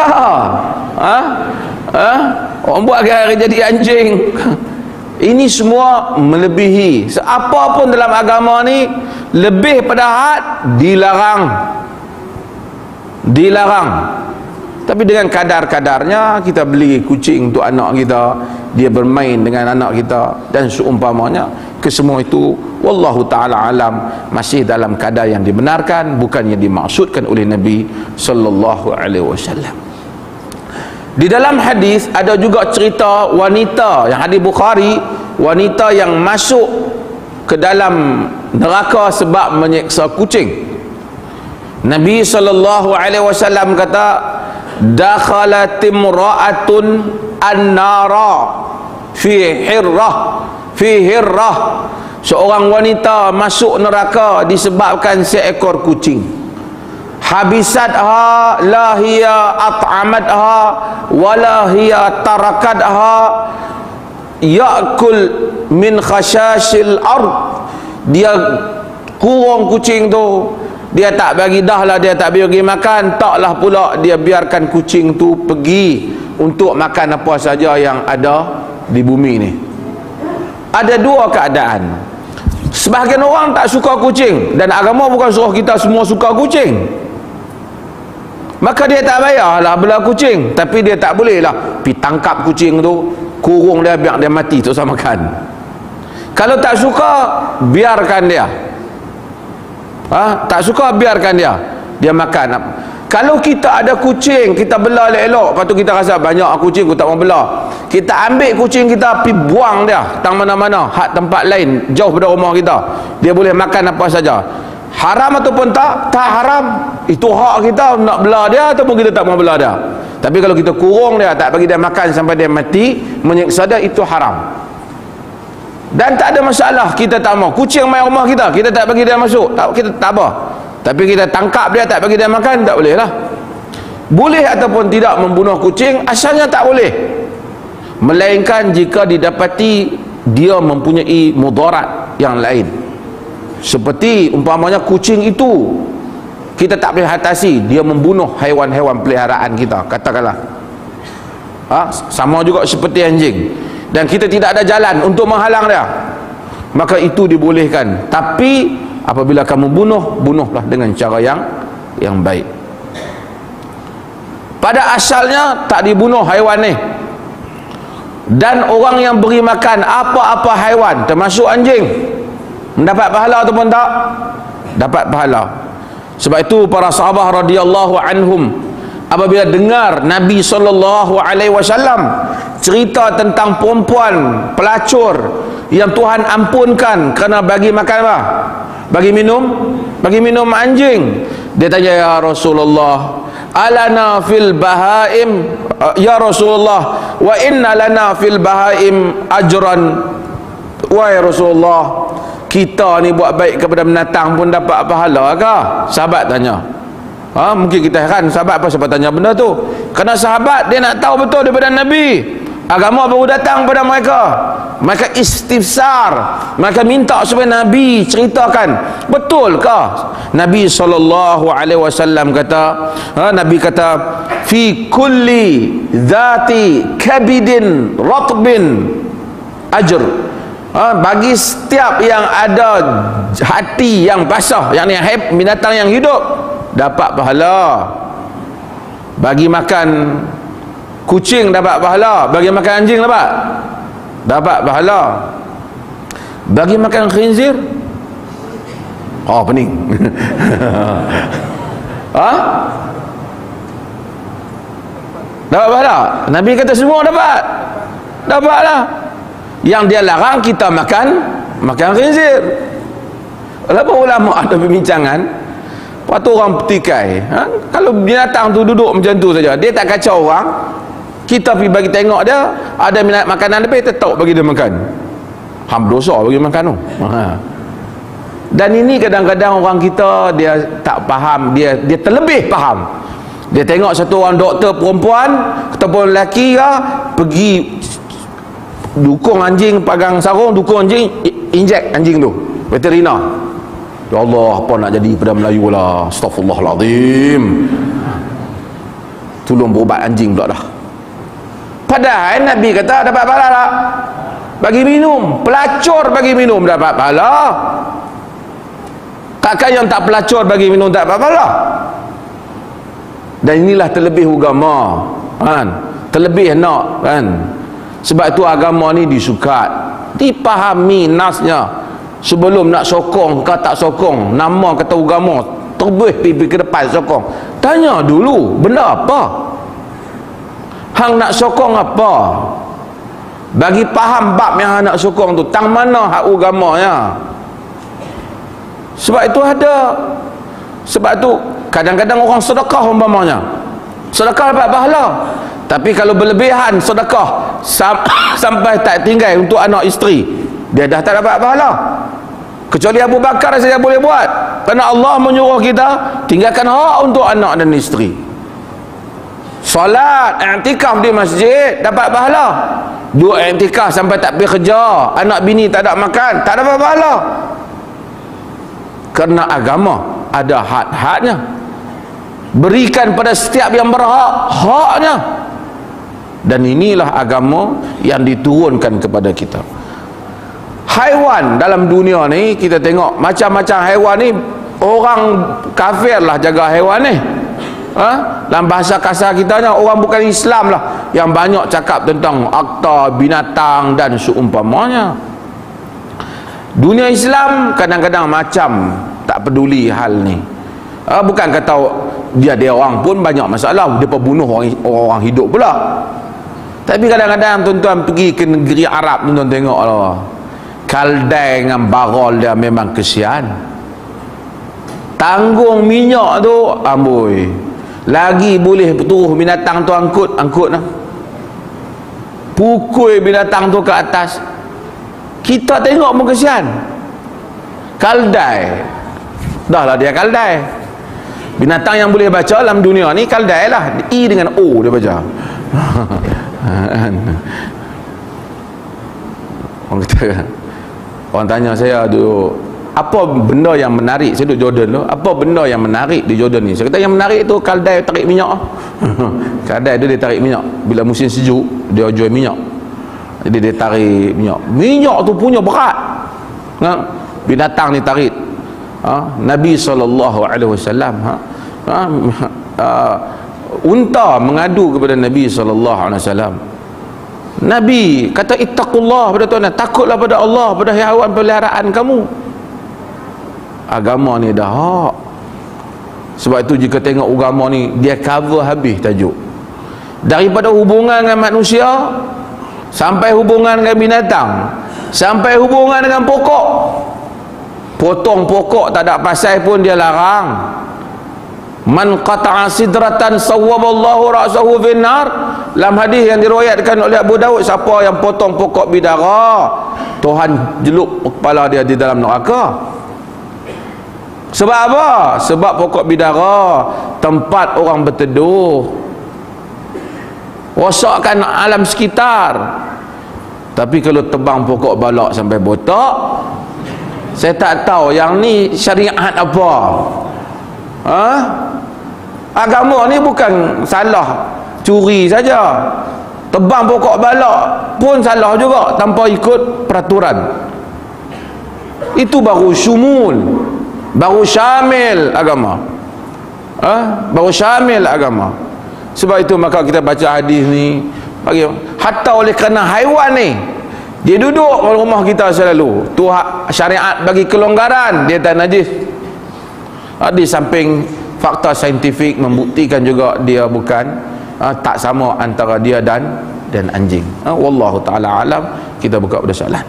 orang buat hari jadi anjing. Ini semua melebihi. Apa pun dalam agama ni lebih pada had dilarang. dilarang. Tapi dengan kadar-kadarnya, kita beli kucing untuk anak kita, dia bermain dengan anak kita dan seumpamanya. Kesemua itu wallahu taala alam masih dalam kadar yang dibenarkan, bukan yang dimaksudkan oleh Nabi sallallahu alaihi wasallam. Di dalam hadis ada juga cerita wanita yang hadis Bukhari, wanita yang masuk ke dalam neraka sebab menyeksa kucing. Nabi sallallahu alaihi wasallam kata, dakhalat imra'atun an-nara fi hirrah. Seorang wanita masuk neraka disebabkan seekor kucing. Habisatha la hiya at'amatha wala hiya tarakatha ya'kul min khashashil ard. Dia kurung kucing tu, dia tak bagi dah lah, dia tak bagi makan, taklah pula dia biarkan kucing tu pergi untuk makan apa saja yang ada di bumi ni. Ada dua keadaan. Sebahagian orang tak suka kucing, dan agama bukan suruh kita semua suka kucing, maka dia tak payahlah bela kucing. Tapi dia tak boleh lah pergi tangkap kucing tu, kurung dia, biar dia mati tu sama makan. Kalau tak suka, biarkan dia. Tak suka, biarkan dia makan. Kalau kita ada kucing, kita bela elok-elok, lepas tu kita rasa banyak kucing, aku tak mau bela, kita ambil kucing kita pergi buang dia tang mana-mana, hak tempat lain jauh pada rumah kita, dia boleh makan apa saja. Haram ataupun tak haram, itu hak kita nak bela dia ataupun kita tak mau bela dia. Tapi kalau kita kurung dia, tak bagi dia makan sampai dia mati, menyiksa dia, itu haram. Dan tak ada masalah kita tak mau kucing main rumah kita, kita tak bagi dia masuk, kita tak apa. Tapi kita tangkap dia, tak bagi dia makan, tak boleh lah. Boleh ataupun tidak membunuh kucing, asalnya tak boleh, melainkan jika didapati dia mempunyai mudarat yang lain. Seperti umpamanya kucing itu kita tak boleh atasi, dia membunuh haiwan-haiwan peliharaan kita, katakanlah. Sama juga seperti anjing, dan kita tidak ada jalan untuk menghalang dia, maka itu dibolehkan. Tapi apabila kamu bunuhlah dengan cara yang baik. Pada asalnya tak dibunuh haiwan ni, dan orang yang beri makan apa-apa haiwan termasuk anjing mendapat pahala ataupun tak? Dapat pahala. Sebab itu para sahabat radhiyallahu anhum apabila dengar Nabi SAW cerita tentang perempuan pelacur yang Tuhan ampunkan kerana bagi makan apa? Bagi minum anjing, dia tanya, ya Rasulullah, alana fil bahaim, ya Rasulullah, wa inna lana fil bahaim ajran. Wahai Rasulullah, kita ni buat baik kepada binatang pun dapat pahala ke? Sahabat tanya. Mungkin kita heran, sahabat apa sebab tanya benda tu? Kerana sahabat dia nak tahu betul daripada Nabi. Agama baru datang pada mereka istifsar, mereka minta supaya Nabi ceritakan, betulkah Nabi SAW kata, Nabi kata, fi kulli dhati kabidin ratbin ajr. Bagi setiap yang ada hati yang basah, yang binatang yang hidup, dapat pahala. Bagi makan kucing dapat pahala, bagi makan anjing dapat pahala. Bagi makan khinzir, pening. Dapat pahala. Nabi kata semua dapatlah. Yang dia larang kita makan khinzir. Kenapa ulama ada perbincangan? Lepas tu orang petikai, kalau binatang tu duduk macam tu saja, dia tak kacau orang, kita pergi bagi tengok dia ada minat makanan lebih, tetap bagi dia makan, dosa bagi makan tu. Dan ini kadang-kadang orang kita dia tak faham, dia terlebih faham. Dia tengok satu orang doktor perempuan ataupun lelaki pergi dukung anjing, pagang sarung dukung anjing, injek anjing tu, veterina. Ya Allah, apa nak jadi pada Melayu lah, astaghfirullahaladzim, tolong berubat anjing pula dah. Padahal Nabi kata dapat pahala tak? Bagi minum, pelacur bagi minum dapat pahala. Takkan yang tak pelacur bagi minum tak dapat pahala? Dan inilah terlebih agama, kan? Terlebih nak, kan? Sebab itu agama ni disukat, dipahami nasnya sebelum nak sokong ke tak sokong. Nama kata agama terus pergi ke depan sokong. Tanya dulu benda apa hang nak sokong apa, bagi faham bab yang hang nak sokong tu tang mana hak agamanya. Sebab itu kadang-kadang orang sedekah umpamanya, sedekah dapat pahala, tapi kalau berlebihan sedekah sampai tak tinggal untuk anak isteri, dia dah tak dapat pahala. Kecuali Abu Bakar saja boleh buat, kerana Allah menyuruh kita tinggalkan hak untuk anak dan isteri. Solat, i'tikaf di masjid dapat pahala. Dua i'tikaf sampai tak pergi kerja, anak bini tak ada makan, tak dapat pahala. Kerana agama ada had-hadnya. Berikan pada setiap yang berhak haknya. Dan inilah agama yang diturunkan kepada kita. Haiwan dalam dunia ni, kita tengok macam-macam haiwan ni, orang kafir lah jaga haiwan ni. Dalam bahasa kasar kita ni, orang bukan Islam lah yang banyak cakap tentang akta binatang dan seumpamanya. Dunia Islam kadang-kadang macam tak peduli hal ni. Bukan kata dia orang pun banyak masalah, dia bunuh orang hidup pula. Tapi kadang-kadang tuan-tuan pergi ke negeri Arab, tuan-tuan tengok lah, kaldai dengan barol dia memang kesian. Tanggung minyak tu amboi, lagi boleh turuh binatang tu angkut lah, pukul binatang tu ke atas. Kita tengok pun kesian. Kaldai, dah lah dia kaldai. Binatang yang boleh baca dalam dunia ni kaldai lah, I dengan O dia baca. Orang tanya saya tu, apa benda yang menarik, saya duduk Jordan tu, apa benda yang menarik di Jordan ni? Saya kata yang menarik tu kaldai tarik minyak. Kaldai tu dia tarik minyak, bila musim sejuk dia jual minyak, jadi dia tarik minyak tu punya berat. Binatang ni tarik. Nabi SAW, unta mengadu kepada Nabi SAW. Nabi kata ittaqullah pada tuan, takutlah pada Allah pada haiwan peliharaan kamu. Agama ni dah hak. Sebab itu jika tengok agama ni, dia cover habis tajuk, daripada hubungan dengan manusia sampai hubungan dengan binatang, sampai hubungan dengan pokok. Potong pokok tak ada pasal pun dia larang. Man qata'a sidratan sawwaballahu ra'sahu finnar. Dalam hadis yang diriwayatkan oleh Abu Daud, siapa yang potong pokok bidara, Tuhan jeluk kepala dia di dalam neraka. Sebab apa? Sebab pokok bidara tempat orang berteduh, rosakkan alam sekitar. Tapi kalau tebang pokok balak sampai botak, saya tak tahu yang ni syariat apa. Agama ni bukan salah curi saja, tebang pokok balak pun salah juga tanpa ikut peraturan. Itu baru syumul, baru syamil agama. Baru syamil agama. Sebab itu maka kita baca hadis ni, bagi hatta oleh kerana haiwan ni dia duduk di rumah kita selalu, tu syariat bagi kelonggaran, dia tak najis. Di samping fakta saintifik membuktikan juga dia bukan tak sama antara dia dan anjing. Wallahu taala alam. Kita buka pada soalan.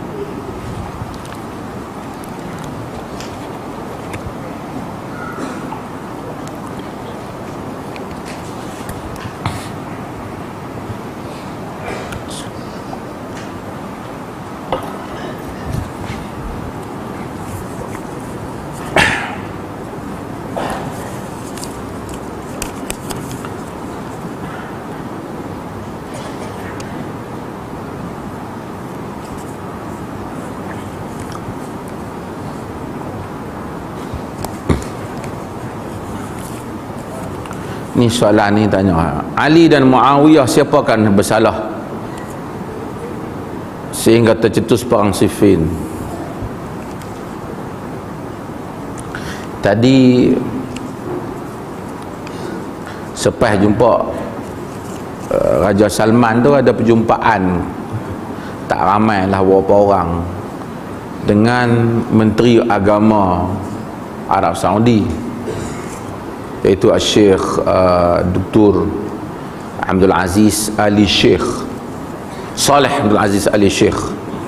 Ni soalan ni tanya, Ali dan Muawiyah siapakah bersalah sehingga tercetus perang Siffin? Tadi Selepas jumpa Raja Salman tu, ada perjumpaan tak ramai lah beberapa orang dengan Menteri Agama Arab Saudi, iaitu Syekh Dr. Abdul Aziz Ali Sheikh Saleh Abdul Aziz Ali Sheikh.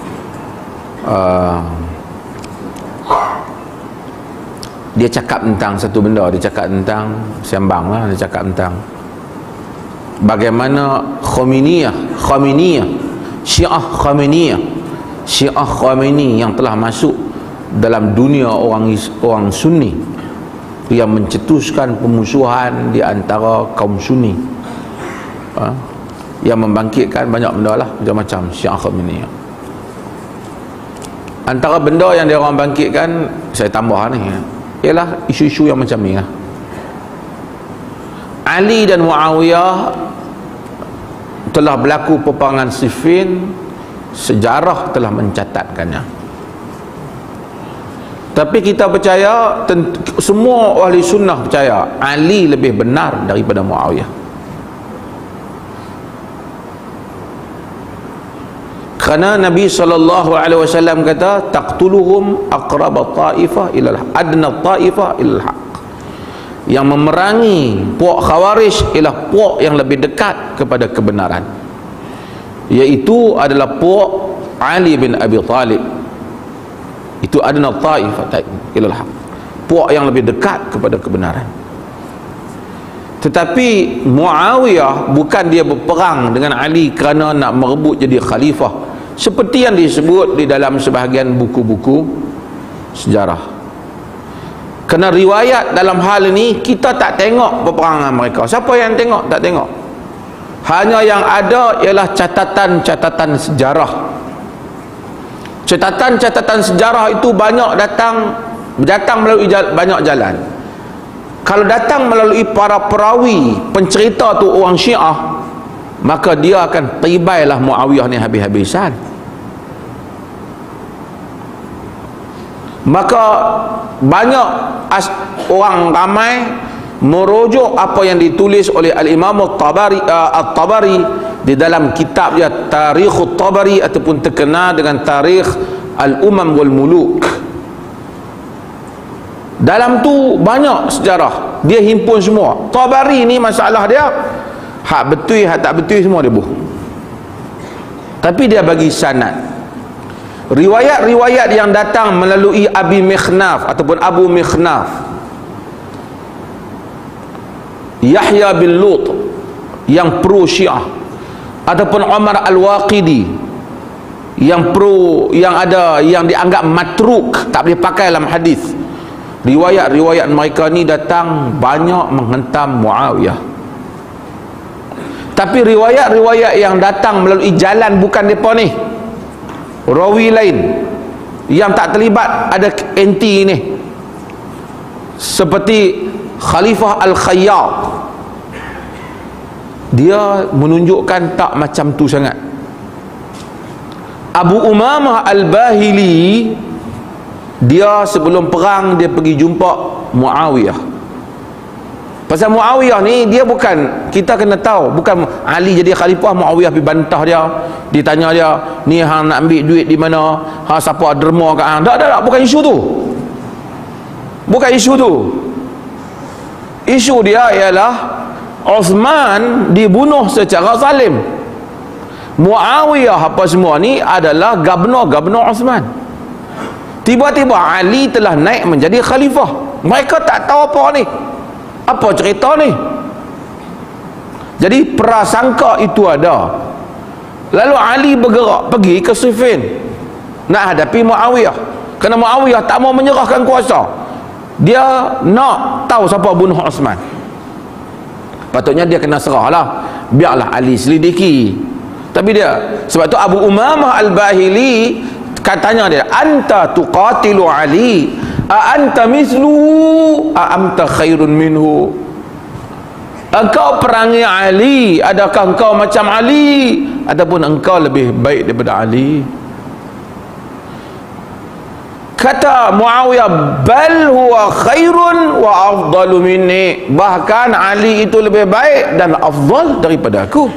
Dia cakap tentang satu benda, dia cakap tentang sembang lah, dia cakap tentang bagaimana Syiah Khamenei yang telah masuk dalam dunia orang Sunni, yang mencetuskan pemusuhan di antara kaum Sunni, yang membangkitkan banyak benda lah, macam-macam Syiah Khamenei. Antara benda yang dia orang bangkitkan, saya tambah ni, ialah isu-isu yang macam ni lah. Ali dan Muawiyah telah berlaku peperangan Siffin, sejarah telah mencatatkannya. Tapi kita percaya, semua ahli sunnah percaya Ali lebih benar daripada Muawiyah. Kerana Nabi SAW kata, taqtuluhum aqraba ta'ifah ilal adna ta'ifah ilal haq. Yang memerangi puak Khawarij ialah puak yang lebih dekat kepada kebenaran, iaitu adalah puak Ali bin Abi Talib. Itu adna ta'ifah ilal haq, puak yang lebih dekat kepada kebenaran. Tetapi Muawiyah bukan dia berperang dengan Ali kerana nak merebut jadi khalifah, seperti yang disebut di dalam sebahagian buku-buku sejarah. Kerana riwayat dalam hal ini kita tak tengok peperangan mereka. Siapa yang tengok? Tak tengok. Hanya yang ada ialah catatan-catatan sejarah. Catatan-catatan sejarah itu banyak datang melalui banyak jalan. Kalau datang melalui para perawi, pencerita tu orang Syiah, maka dia akan teribailah Muawiyah ni habis-habisan. Maka banyak orang ramai merujuk apa yang ditulis oleh Al-Imam At-Tabari di dalam kitab dia Tarikh At-Tabari, ataupun terkenal dengan Tarikh Al-Umam wal Muluk. Dalam tu banyak sejarah, dia himpun semua. Tabari ni masalah dia hak betul hak tak betul semua dia buh. Tapi dia bagi sanad. Riwayat-riwayat yang datang melalui Abi Mikhnaf ataupun Abu Mikhnaf, Yahya bin Lut yang pro Syiah, ataupun Umar Al-Waqidi yang dianggap matruk, tak boleh pakai dalam hadis. Riwayat-riwayat mereka ni datang banyak menghentam Muawiyah. Tapi riwayat-riwayat yang datang melalui jalan bukan depa ni, rawi lain yang tak terlibat ada anti ni, seperti Khalifah Al-Khayyat, dia menunjukkan tak macam tu sangat. Abu Umamah Al-Bahili, dia sebelum perang dia pergi jumpa Muawiyah. Pasal Muawiyah ni dia bukan, kita kena tahu, bukan Ali jadi khalifah Muawiyah pergi bantah dia, ditanya dia, ni hang nak ambil duit di mana, hang siapa derma kat hang. Tak, bukan isu tu. Bukan isu tu. Isu dia ialah Uthman dibunuh secara zalim. Muawiyah apa semua ni adalah gubernur Uthman. Tiba-tiba Ali telah naik menjadi khalifah. Mereka tak tahu apa ni, apa cerita ni. Jadi prasangka itu ada. Lalu Ali bergerak pergi ke Siffin nak hadapi Muawiyah, kerana Muawiyah tak mau menyerahkan kuasa. Dia nak tahu siapa bunuh Uthman. Patutnya dia kena serah lah, biarlah Ali selidiki. Tapi dia, sebab tu Abu Umamah Al-Bahili katanya dia, anta tuqatilu Ali a anta mislu a amta khairun minhu. Engkau perangi Ali, adakah engkau macam Ali ataupun engkau lebih baik daripada Ali? Kata Muawiyah, bal huwa khairun wa afdalu minni, bahkan Ali itu lebih baik dan afdal daripada aku.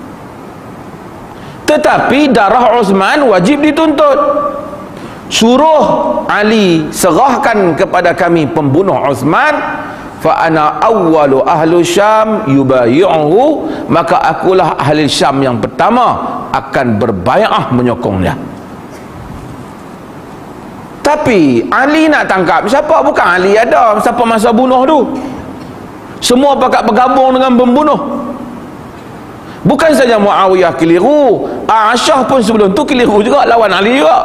Tetapi darah Uthman wajib dituntut. Suruh Ali, serahkan kepada kami pembunuh Uthman, fa ana awwalu ahlu Syam yubayi'uhu, maka akulah ahli Syam yang pertama akan berbai'ah menyokongnya. Tapi Ali nak tangkap siapa? Bukan Ali ada siapa masa bunuh tu. Semua pakat bergabung dengan pembunuh. Bukan saja Muawiyah keliru, Aisyah pun sebelum tu keliru juga, lawan Ali juga.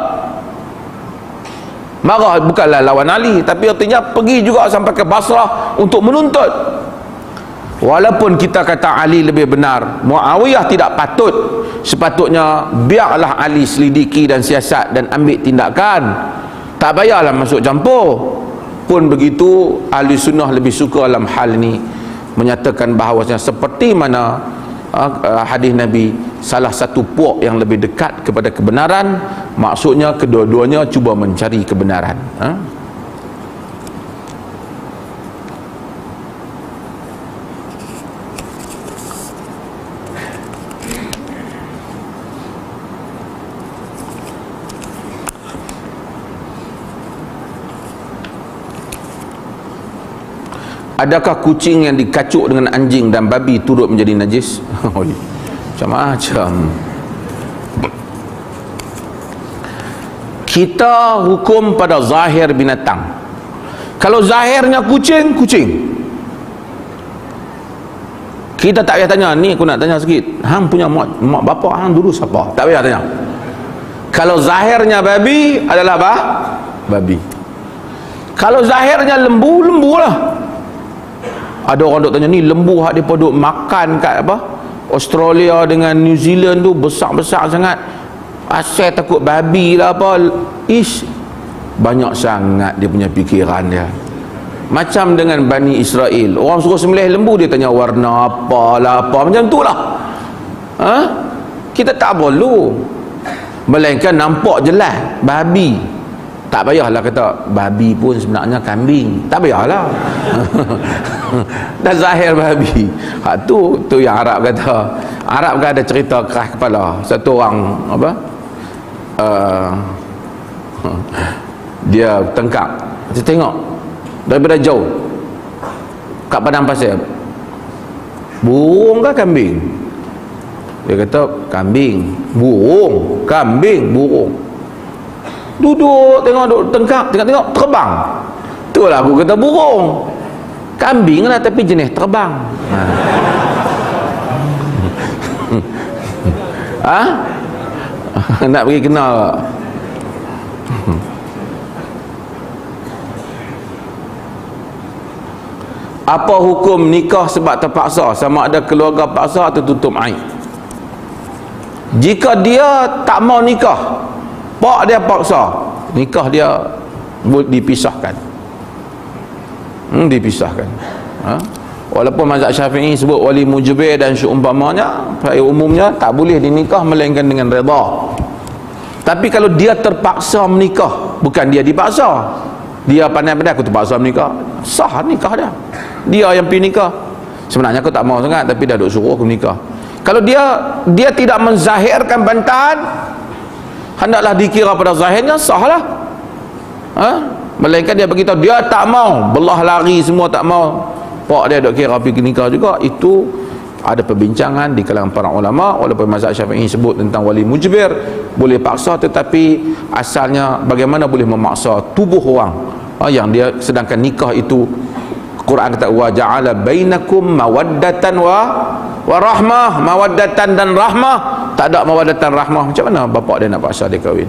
Marah bukanlah lawan Ali, tapi artinya pergi juga sampai ke Basrah untuk menuntut. Walaupun kita kata Ali lebih benar, Muawiyah tidak patut. Sepatutnya biarlah Ali selidiki dan siasat dan ambil tindakan. Tak payahlah masuk campur. Pun begitu, ahli sunnah lebih suka dalam hal ini menyatakan bahawasanya seperti mana hadis Nabi, salah satu puak yang lebih dekat kepada kebenaran, maksudnya kedua-duanya cuba mencari kebenaran. Adakah kucing yang dikacuk dengan anjing dan babi turut menjadi najis? Macam-macam. Kita hukum pada zahir binatang. Kalau zahirnya kucing, kucing. Kita tak payah tanya. Ni aku nak tanya sikit, hang punya mak bapak hang dulu siapa? Tak payah tanya. Kalau zahirnya babi adalah apa? Babi. Kalau zahirnya lembu, lembu lah. Ada orang duk tanya, ni lembu hak depa duk makan kat apa Australia dengan New Zealand tu besar-besar sangat, asal takut babi lah apa. Ish, banyak sangat dia punya fikiran dia. Macam dengan Bani Israel, orang suruh sembelih lembu, dia tanya warna apalah apa, macam tu lah. Kita tak perlu, melainkan nampak jelas babi. Tak payahlah kata babi pun sebenarnya kambing, tak payahlah. Dan zahir babi, tu yang Arab kata. Arab kan ada cerita keras kepala. Satu orang apa, dia tengkap, dia tengok daripada jauh kat padang pasir, burung ke kambing? Dia kata kambing. Burung, kambing, burung. Duduk tengok, duduk tengok terbang. Itulah aku kata burung. Kambing lah tapi jenis terbang. Nak pergi kenal tak? Apa hukum nikah sebab terpaksa, sama ada keluarga paksa atau tutup aib? Jika dia tak mau nikah, pak dia paksa, nikah dia dipisahkan. Dipisahkan. Walaupun mazhab Syafi'i sebut wali mujbir dan seumpamanya, pada umumnya tak boleh dinikah melainkan dengan redha. Tapi kalau dia terpaksa menikah, bukan dia dipaksa, dia pandai-pandai aku terpaksa menikah, sah nikah dia. Dia yang pergi nikah. Sebenarnya aku tak mau sangat, tapi dah duk suruh aku menikah. Kalau dia tidak menzahirkan bantahan, hendaklah dikira pada zahirnya sahlah. Melainkan dia beritahu dia tak mau, belah lari semua tak mau, pak dia dok kira pergi nikah juga. Itu ada perbincangan di kalangan para ulama. Walaupun mazhab Syafi'i sebut tentang wali mujbir boleh paksa, tetapi asalnya bagaimana boleh memaksa tubuh orang yang dia, sedangkan nikah itu Quran kata wa ja'ala bainakum mawaddatan wa rahmah. Mawaddatan dan rahmah, tak ada mawaddatan rahmah. Macam mana bapak dia nak paksa dia kahwin?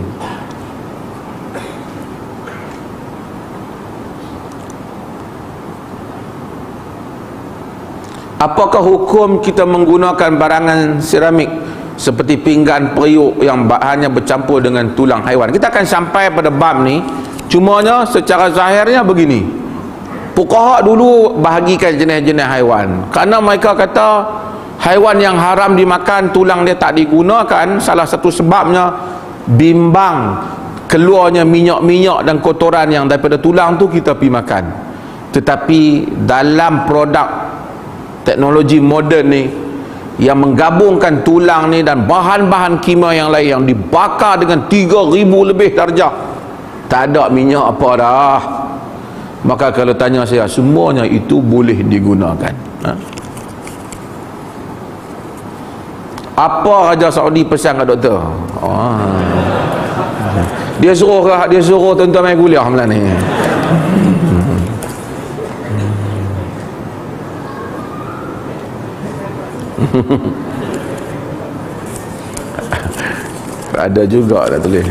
Apakah hukum kita menggunakan barangan seramik seperti pinggan, periuk yang bahannya bercampur dengan tulang haiwan? Kita akan sampai pada bab ni. Cumanya secara zahirnya begini, fuqaha dulu bahagikan jenis-jenis haiwan, kerana mereka kata haiwan yang haram dimakan tulang dia tak digunakan, salah satu sebabnya bimbang keluarnya minyak-minyak dan kotoran yang daripada tulang tu kita pergi makan. Tetapi dalam produk teknologi moden ni yang menggabungkan tulang ni dan bahan-bahan kimia yang lain yang dibakar dengan 3,000 lebih darjah, tak ada minyak apa dah. Maka kalau tanya saya, semuanya itu boleh digunakan. Apa Raja Saudi pesan kat doktor? Dia suruh tuan-tuan main kuliah malam ni. Ada juga dah tulis.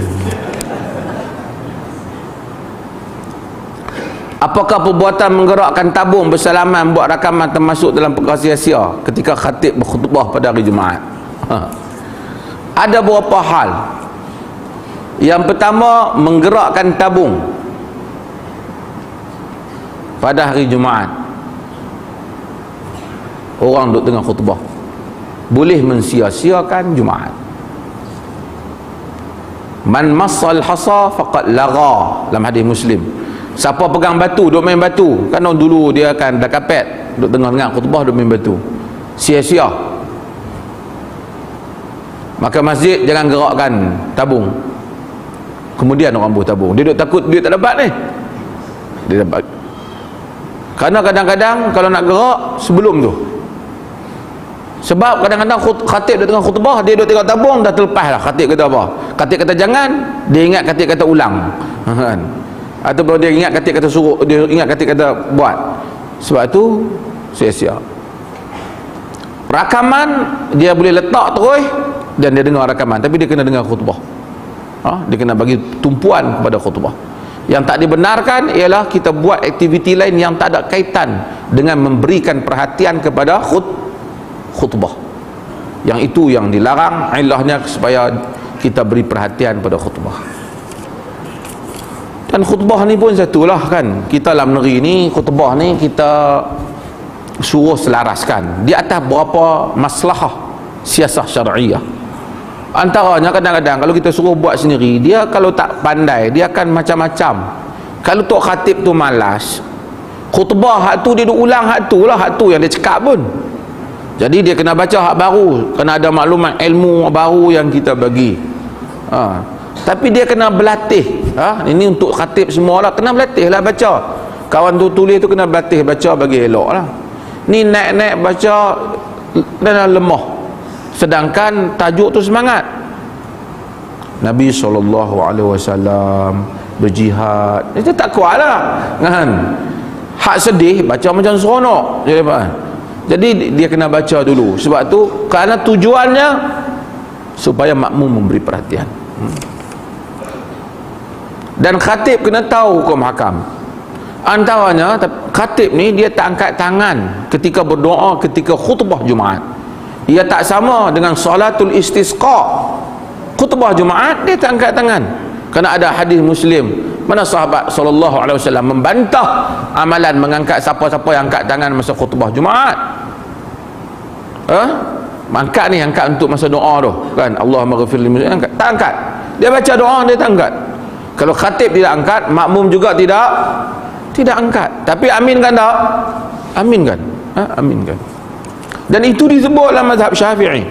Apakah perbuatan menggerakkan tabung bersalaman buat rakaman termasuk dalam perkara sia-sia ketika khatib berkhutbah pada hari Jumaat? Ada beberapa hal. Yang pertama, menggerakkan tabung pada hari Jumaat. Orang duduk tengah khutbah, boleh mensia-siakan Jumaat. Man massal hasa faqad lagha, dalam hadis Muslim. Siapa pegang batu, duk main batu, kan dulu dia akan dah kapet, duk tengah-tengah khutbah duk main batu, sia-sia. Maka masjid jangan gerakkan tabung. Kemudian orang buat tabung, dia duk takut dia tak dapat ni, dia dapat. Karena kadang-kadang kalau nak gerak sebelum tu, sebab kadang-kadang khatib dia tengah khutbah, dia duk tengok tabung, dah terlepas lah khatib kata apa. Khatib kata jangan, dia ingat khatib kata ulang, kan? Ataupun dia ingat khatib kata suruh, dia ingat khatib kata buat. Sebab tu sia-sia. Rakaman dia boleh letak terus dan dia dengar rakaman, tapi dia kena dengar khutbah. Dia kena bagi tumpuan kepada khutbah. Yang tak dibenarkan ialah kita buat aktiviti lain yang tak ada kaitan dengan memberikan perhatian kepada khutbah. Yang itu yang dilarang, ilahnya supaya kita beri perhatian pada khutbah. Dan khutbah ni pun satulah kan, kita dalam negeri ni khutbah ni kita suruh selaraskan di atas berapa maslahah siasah syar'iyah. Antaranya kadang-kadang kalau kita suruh buat sendiri, dia kalau tak pandai dia akan macam-macam. Kalau tok khatib tu malas, khutbah hak tu dia duk ulang hak tu yang dia cakap pun. Jadi dia kena baca hak baru, kena ada maklumat ilmu baru yang kita bagi. Tapi dia kena berlatih. Ini untuk khatib semualah, kena berlatih lah baca. Kawan tu tulis tu kena berlatih baca bagi elok lah. Ni naik-naik baca dan lemah, sedangkan tajuk tu semangat. Nabi SAW berjihad, itu tak kuat lah kan. Hak sedih baca macam seronok. Jadi dia kena baca dulu. Sebab tu kerana tujuannya supaya makmum memberi perhatian. Dan khatib kena tahu hukum hakam. Antaranya khatib ni dia tak angkat tangan ketika berdoa ketika khutbah Jumaat. Ia tak sama dengan salatul istisqa. Khutbah Jumaat dia tak angkat tangan. Kerana ada hadis Muslim mana sahabat SAW membantah amalan mengangkat siapa-siapa yang angkat tangan masa khutbah Jumaat. Angkat ni, angkat untuk masa doa tu kan, Allahumma ghafir lil muslimin, angkat. Tak angkat, dia baca doa dia tak angkat. Kalau khatib tidak angkat, makmum juga tidak angkat. Tapi aminkan tak? Aminkan. Aminkan. Dan itu disebut dalam mazhab Syafi'i.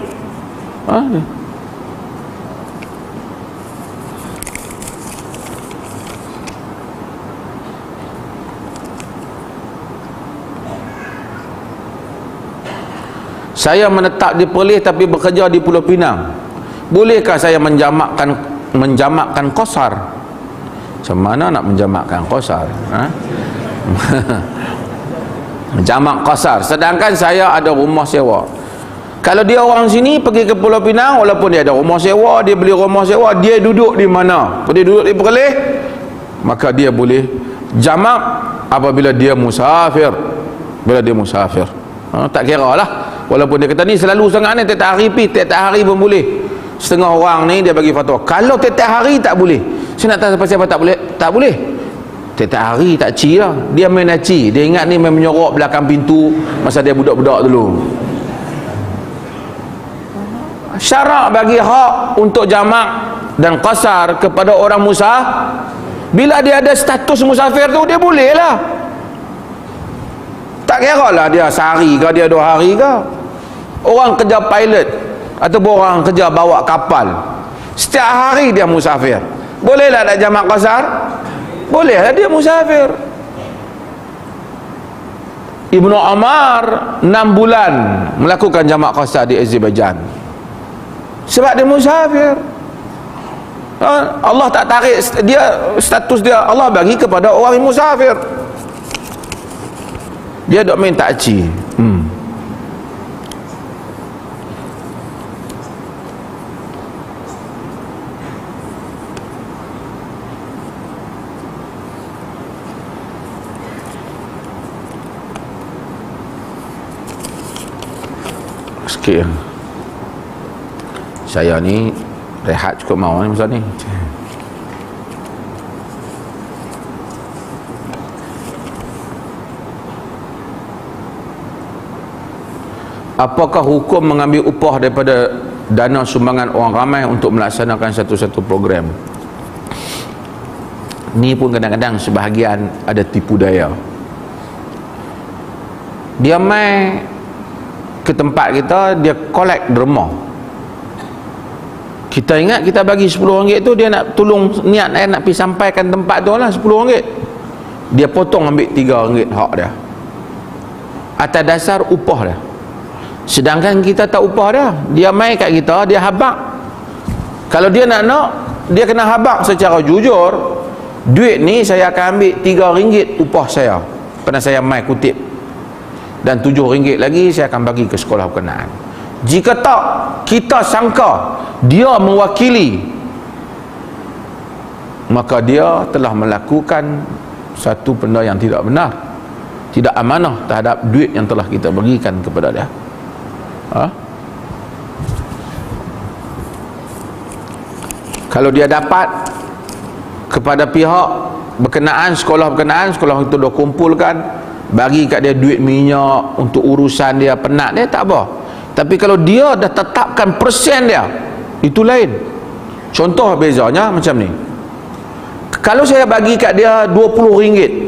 Saya menetap di Perlis tapi bekerja di Pulau Pinang. Bolehkah saya menjamakkan qasar? Macam mana nak menjamakkan qasar? Menjamak qasar sedangkan saya ada rumah sewa. Kalau dia orang sini pergi ke Pulau Pinang, walaupun dia ada rumah sewa, dia beli rumah sewa, dia duduk di mana? Dia duduk di Perlis, maka dia boleh jamak apabila dia musafir. Bila dia musafir, tak kira lah. Walaupun dia kata ni selalu sangat ni, tiap hari pi, tiap hari pun boleh. Setengah orang ni dia bagi fatwa kalau tiap hari tak boleh. Saya nak tanya siapa tak boleh? Tak boleh. Tiap hari tak ci lah. Dia main ci. Dia ingat ni main menyorok belakang pintu masa dia budak-budak dulu. Syarak bagi hak untuk jamak dan qasar kepada orang bila dia ada status musafir tu, dia boleh lah. Tak kira lah dia sehari ke, dia 2 hari ke. Orang kerja pilot ataupun orang kerja bawa kapal, setiap hari dia musafir, bolehlah nak jamak qasar? Bolehlah dia musafir. Ibnu Umar 6 bulan melakukan jamak qasar di Azerbaijan sebab dia musafir. Allah tak tarik dia, status dia Allah bagi kepada orang yang musafir. Dia dok main takci. Sikit saya ni rehat cukup mau ni masa ni. Apakah hukum mengambil upah daripada dana sumbangan orang ramai untuk melaksanakan satu-satu program? Ni pun kadang-kadang sebahagian ada tipu daya. Dia mai ke tempat kita, dia collect derma. Kita ingat kita bagi RM10 tu, dia nak tolong, niat nak pergi sampaikan tempat tu lah RM10. Dia potong ambil RM3 hak dia atas dasar upah dia. Sedangkan kita tak upah dia. Dia mai kat kita, dia habak. Kalau dia nak, dia kena habak secara jujur. Duit ni saya akan ambil RM3 upah saya pernah saya mai kutip, dan RM7 lagi saya akan bagi ke sekolah berkenaan. Jika tak, kita sangka dia mewakili, maka dia telah melakukan satu benda yang tidak benar, tidak amanah terhadap duit yang telah kita berikan kepada dia. Kalau dia dapat kepada pihak berkenaan, sekolah itu dah kumpulkan, bagi kat dia duit minyak untuk urusan dia, penat dia, tak apa. Tapi kalau dia dah tetapkan persen dia, itu lain. Contoh bezanya macam ni. Kalau saya bagi kat dia RM20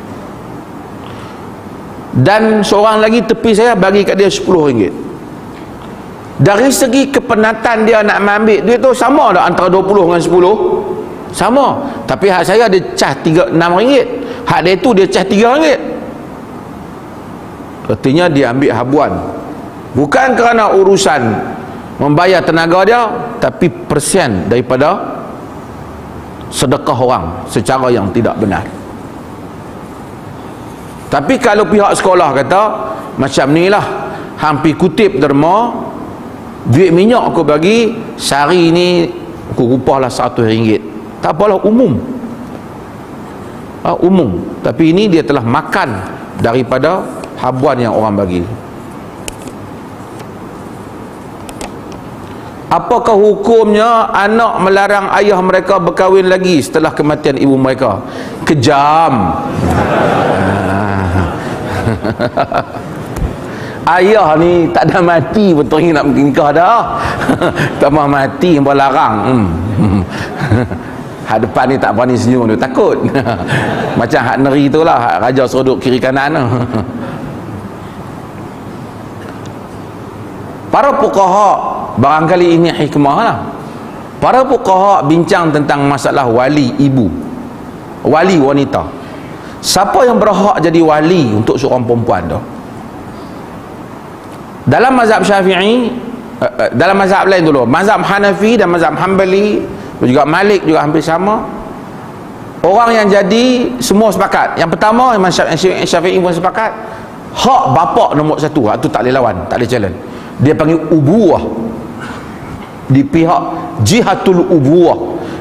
dan seorang lagi tepi saya bagi kat dia RM10, dari segi kepenatan dia nak ambil duit tu sama tak antara 20 dengan 10? Sama. Tapi hak saya dia cah RM6, hak dia tu dia cah RM3. Artinya dia ambil habuan, bukan kerana urusan membayar tenaga dia, tapi persen daripada sedekah orang secara yang tidak benar. Tapi kalau pihak sekolah kata macam ni lah, hampir kutip derma, duit minyak aku bagi sehari ni aku upahlah RM100, tak apalah, umum. Umum. Tapi ini dia telah makan daripada habuan yang orang bagi. Apakah hukumnya anak melarang ayah mereka berkahwin lagi setelah kematian ibu mereka? Kejam. Ayah ni tak ada mati betul nak nikah dah. Tambah mati yang larang. Hak depan ni tak berani senyum, dia takut. Macam hak neri tu lah, hak raja seruduk kiri kanan tu. Para fuqaha, barangkali ini hikmah lah, para fuqaha bincang tentang masalah wali ibu, wali wanita. Siapa yang berhak jadi wali untuk seorang perempuan tu? Dalam mazhab Syafi'i, dalam mazhab lain dulu, mazhab Hanafi dan mazhab Hanbali, juga Malik juga hampir sama. Orang yang jadi semua sepakat. Yang pertama, mazhab Syafi'i pun sepakat, hak bapa nombor 1, hak tu tak boleh lawan, tak boleh challenge. Dia panggil ubuwah, di pihak jihatul ubuwah,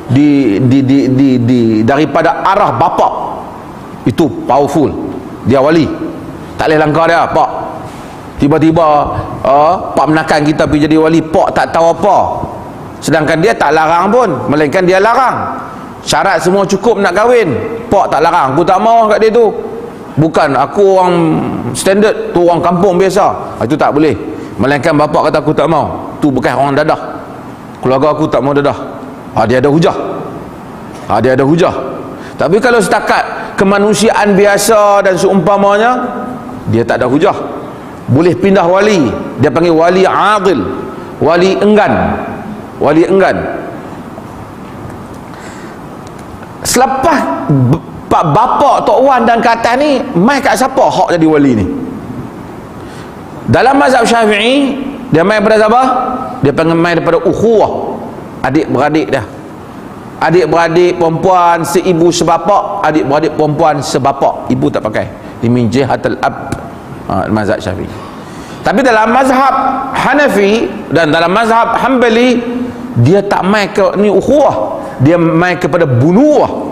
daripada arah bapa itu powerful, dia wali, tak boleh langkah dia. Pak tiba-tiba pak menakan kita pergi jadi wali, pak tak tahu apa, sedangkan dia tak larang pun, melainkan dia larang, syarat semua cukup nak kahwin, pak tak larang, aku tak mau kat dia tu, bukan aku orang standard tu, orang kampung biasa, itu tak boleh. Melainkan bapak kata aku tak mau, tu bekas orang dadah, keluarga aku tak mau dadah, dia ada hujah. Dia ada hujah. Tapi kalau setakat kemanusiaan biasa dan seumpamanya, dia tak ada hujah. Boleh pindah wali, dia panggil wali adil, wali enggan. Wali enggan. Selepas pak bapa, tok wan dan ke atas ni, mai kat siapa hak jadi wali ni? Dalam mazhab Syafi'i, dia mai daripada siapa? Dia panggil mai daripada ukhuwah, adik-beradik dia. Adik-beradik perempuan seibu sebapa, adik-beradik perempuan sebapa. Ibu tak pakai. Ini min jihatul ab, mazhab Syafi'i. Tapi dalam mazhab Hanafi dan dalam mazhab Hanbali, dia tak mai ke ni ukhuwah, dia mai kepada bunuwah.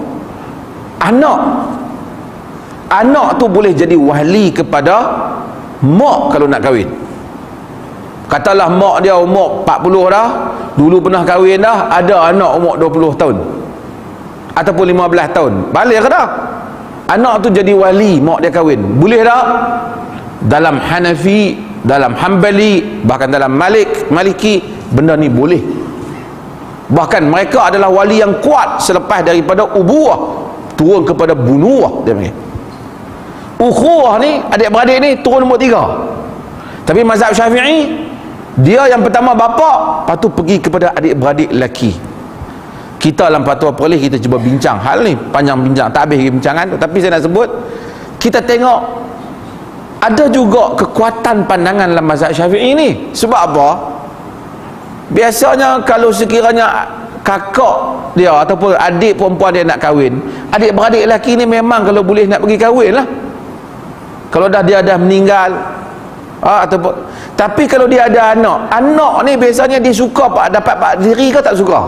Anak tu boleh jadi wali kepada mak kalau nak kahwin. Katalah mak dia umur 40 dah, dulu pernah kahwin dah, ada anak umur 20 tahun ataupun 15 tahun, balik ke dah? Anak tu jadi wali mak dia kahwin, boleh tak? Dalam Hanafi, dalam Hanbali, bahkan dalam Maliki, benda ni boleh. Bahkan mereka adalah wali yang kuat selepas daripada ubuwah turun kepada bunuwah, dia panggil. Ukhuwah ni, adik-beradik ni turun nombor 3. Tapi mazhab Syafi'i, dia yang pertama bapa, lepas tu pergi kepada adik-beradik lelaki. Kita dalam Fatwa Perlis kita cuba bincang hal ni, panjang bincang, tak habis bincangan tu. Tapi saya nak sebut, kita tengok ada juga kekuatan pandangan dalam mazhab Syafi'i ni. Sebab apa? Biasanya kalau sekiranya kakak dia ataupun adik perempuan dia nak kahwin, adik-beradik lelaki ni memang kalau boleh nak pergi kahwin lah. Kalau dia dah meninggal, ataupun, tapi kalau dia ada anak ni biasanya dia suka dapat pak diri ke tak suka?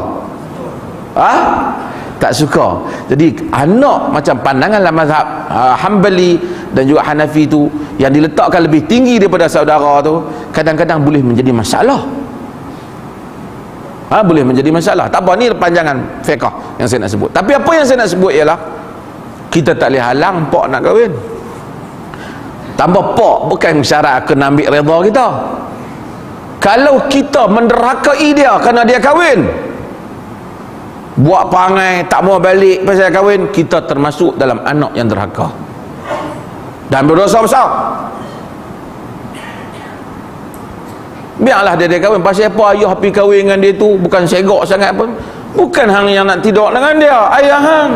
Tak suka. Jadi anak macam pandangan dalam mazhab Hanbali dan juga Hanafi tu, yang diletakkan lebih tinggi daripada saudara tu, kadang-kadang boleh menjadi masalah. Boleh menjadi masalah. Tak apa, ni panjangan fiqh yang saya nak sebut. Tapi apa yang saya nak sebut ialah, kita tak boleh halang pak nak kahwin. Tambah pak bukan syarat kena ambil redha kita. Kalau kita menderhakai dia kerana dia kahwin, buat perangai tak mau balik pasal kahwin, kita termasuk dalam anak yang derhaka dan berdosa besar. Biarlah dia kahwin. Pasal apa ayah pergi kahwin dengan dia tu? Bukan segok sangat pun, bukan hang yang nak tidur dengan dia, ayah hang.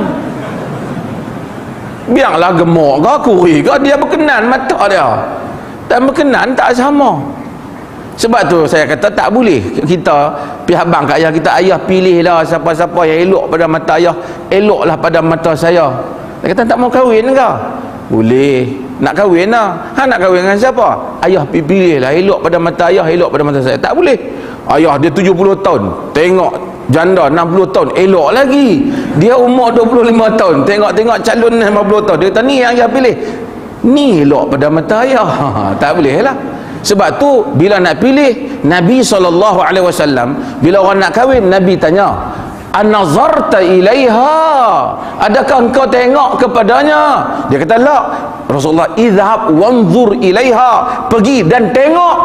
Biarlah gemuk ke kuri ke, dia berkenan mata dia, dan berkenan tak sama. Sebab tu saya kata tak boleh kita pihak abang kat ayah kita, ayah pilihlah siapa-siapa yang elok pada mata ayah, eloklah pada mata saya. Dia kata tak mau kahwin ke? Boleh, nak kahwin lah. Nak kahwin dengan siapa? Ayah pilihlah, elok pada mata ayah, elok pada mata saya. Tak boleh. Ayah dia 70 tahun, tengok janda 60 tahun, elok lagi. Dia umur 25 tahun, tengok-tengok calon 50 tahun. Dia kata ni yang ayah pilih, ni elok pada mata ayah. Tak boleh lah. Sebab tu bila nak pilih, Nabi SAW bila orang nak kahwin, Nabi tanya, an-nazarta ilaiha, adakah engkau tengok kepadanya? Dia kata la. Rasulullah, idhab wanzur ilaiha, pergi dan tengok.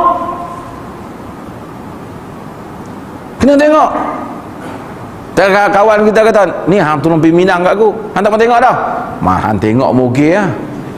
Kena tengok. Kawan kita kata, ni hang tolong pergi Minang kat aku, hang tak mau tengok dah. Hang tengok okey lah.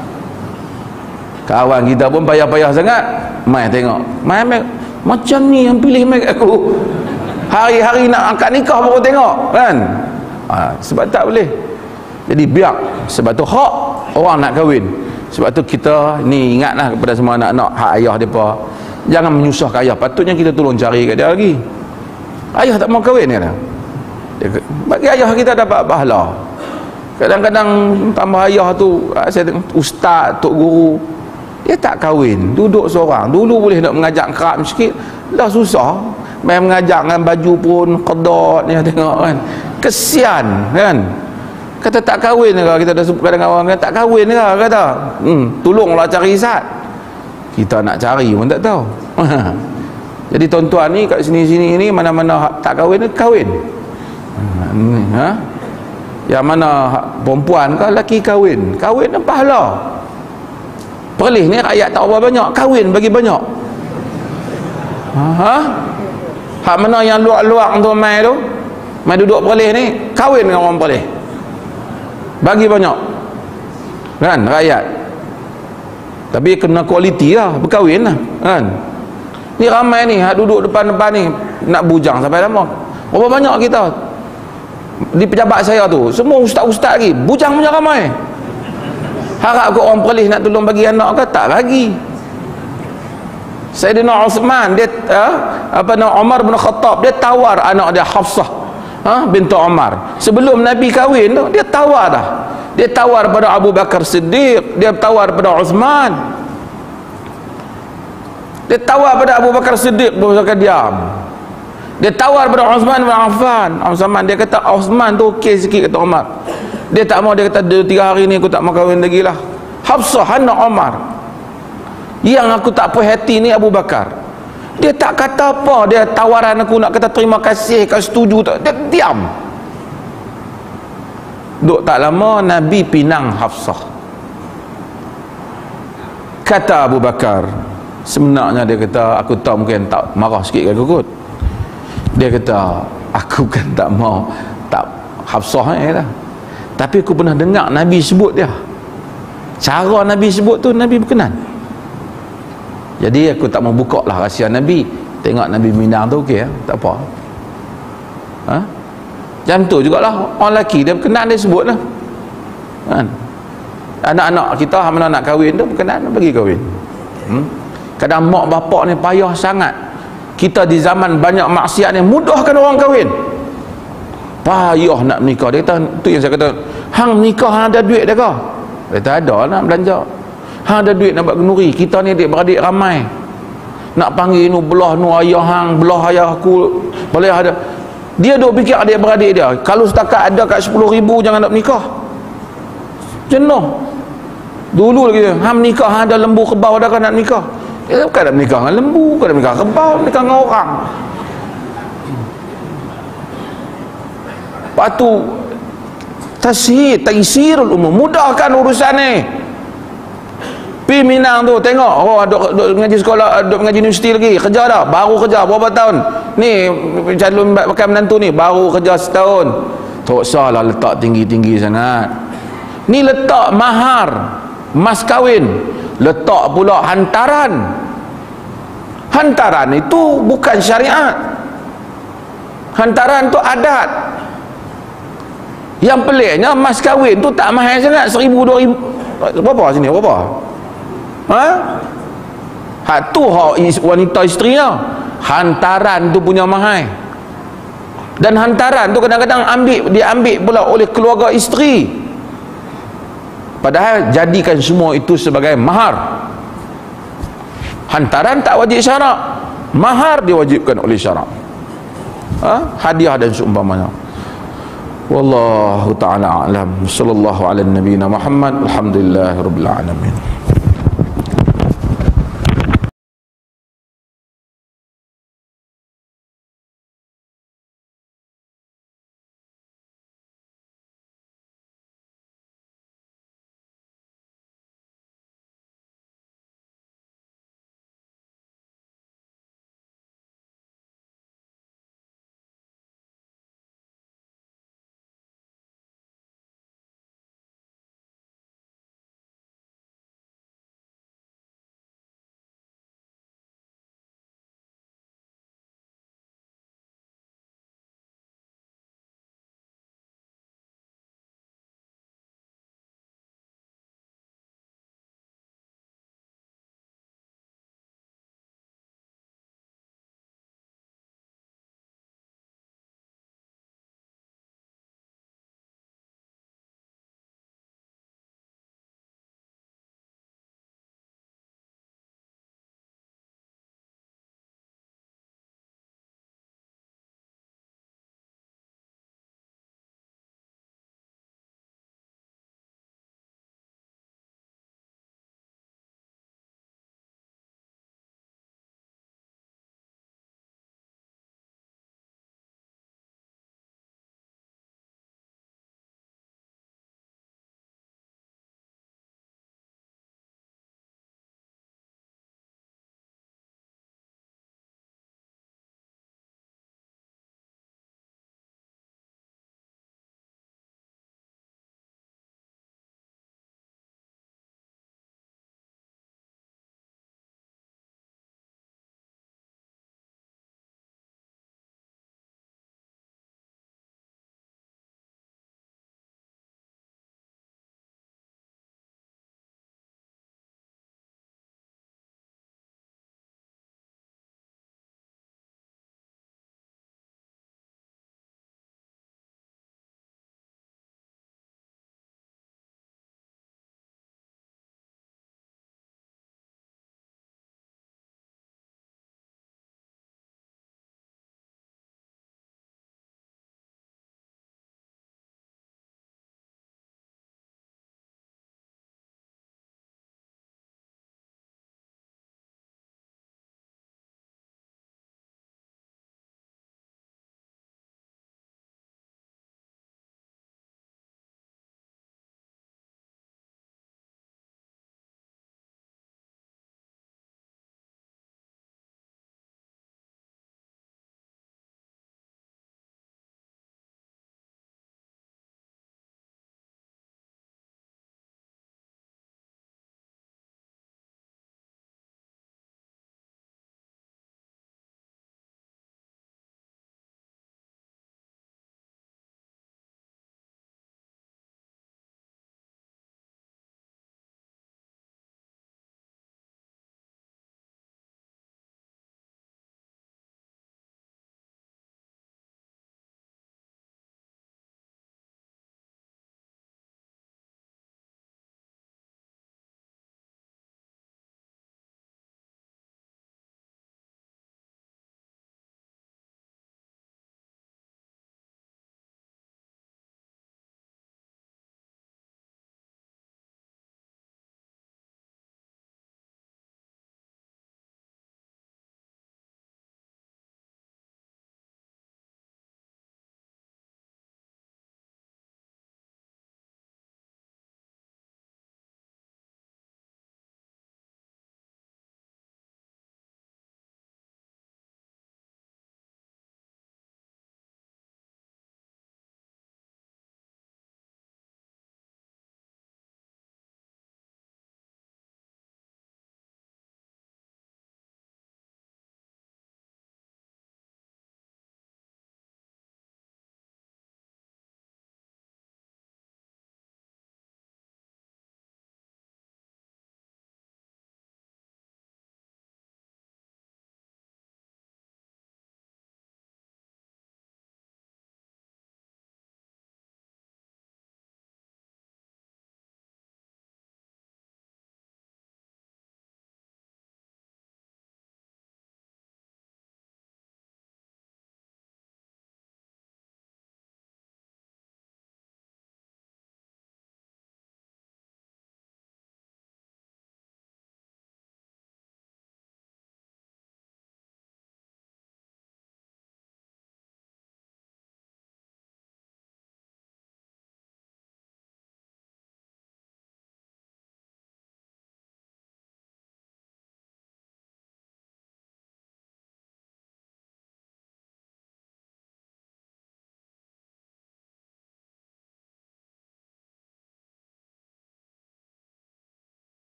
Kawan kita pun payah-payah sangat, mai tengok, mai macam ni yang pilih mai kat aku. Hari-hari nak angkat nikah baru tengok kan. Sebab tak boleh. Jadi biar. Sebab tu hak orang nak kahwin. Sebab tu kita ni ingatlah kepada semua anak-anak, hak ayah mereka, jangan menyusahkan ayah. Patutnya kita tolong cari kat dia lagi. Ayah tak mau kahwin kan? Bagi ayah kita dapat pahala. Kadang-kadang tambah ayah tu, saya tengok ustaz, tok guru, dia tak kahwin, duduk seorang. Dulu boleh nak mengajak kerap sikit, dah susah. Main mengajak dengan baju pun kedot ni, tengok kan, kesian kan. Kata tak kahwin ke, kita dah sebutkan dengan orang kata tak kahwin ke, kata tolonglah cari zat. Kita nak cari pun tak tahu. Jadi tuan-tuan ni kat sini-sini ni, mana-mana tak kahwin ni kahwin. Yang mana perempuan ke lelaki kahwin, kahwin ni pahala. Perlis ni rakyat tak apa banyak, kahwin bagi banyak. Hak mana yang luak-luak tu mai tu, mai duduk Perlis ni kahwin dengan orang Perlis, bagi banyak kan rakyat, tapi kena kualiti lah, berkahwin lah kan. Ni ramai ni hak duduk depan-depan ni nak bujang sampai lama. Berapa banyak kita di pejabat saya tu semua ustaz-ustaz lagi, bujang punya ramai. Harap ke orang Perlis nak tolong bagi anak ke, tak bagi. Sayyidina Uthman dia Umar bin Khattab dia tawar anak dia Hafsah binti Umar. Sebelum Nabi kahwin tu dia tawar dah. Dia tawar pada Abu Bakar Siddiq, dia tawar pada Uthman. Dia tawar pada Abu Bakar Siddiq, dia diam. Dia tawar pada Uthman bin Affan. Uthman dia kata Uthman tu okey sikit, kata Umar. Dia tak mau, dia kata 2-3 hari ni aku tak mau kahwin lagi lah. Hafsah anak Umar. Yang aku tak puas hati ni Abu Bakar. Dia tak kata apa, dia tawaran aku nak kata terima kasih, kau setuju tak, dia diam. Duk tak lama Nabi pinang Hafsah. Kata Abu Bakar, sebenarnya dia kata aku tahu mungkin tak marah sikit kan kot. Dia kata aku kan tak mau tak Hafsah ni lah, tapi aku pernah dengar Nabi sebut dia. Cara Nabi sebut tu Nabi berkenan. Jadi aku tak mau buka lah rahsia Nabi. Tengok Nabi minang tu okey, tak apa. Macam tu jugalah orang lelaki dia berkenan, dia sebut lah kan. Anak-anak kita mana nak kahwin tu berkenan bagi kahwin. Kadang mak bapak ni payah sangat. Kita di zaman banyak maksiat ni mudahkan orang kahwin, payah nak menikah. Dia kata tu yang saya kata, hang nikah hang ada duit dah kah? Dia kata ada nak belanja. Hang ada duit nak buat kenduri. Kita ni adik-beradik ramai, nak panggil nu belah nu ayah hang, belah ayah aku, boleh ada. Dia duk fikir adik-beradik dia, kalau setakat ada kat 10,000 jangan nak menikah. Jenuh. Dulu lagi hang nikah hang ada lembu kebau dah kan nak nikah. Dia bukan nak menikah dengan lembu, bukan nak menikah kebau, menikah dengan orang. Lepas tu taysirul umum, mudahkan urusan ni. Pi Minang tu tengok, duk mengaji sekolah, duk mengaji universiti lagi, kerja dah, baru kerja berapa tahun ni, calon bakal menantu ni baru kerja setahun. Tak salah letak tinggi-tinggi sangat ni, letak mahar mas kahwin, letak pula hantaran. Hantaran itu bukan syariat, hantaran tu adat. Yang peliknya mas kahwin tu tak mahal sangat, 1,000-2,000 berapa sini, berapa? Hak tu hak wanita isterinya. Hantaran tu punya mahal. Dan hantaran tu kadang-kadang diambil pula oleh keluarga isteri. Padahal jadikan semua itu sebagai mahar. Hantaran tak wajib syarak, mahar diwajibkan oleh syarak. Hadiah dan seumpamanya. Wallahu ta'ala a'lam. Sallallahu ala nabiyina Muhammad. Alhamdulillahirabbil alamin.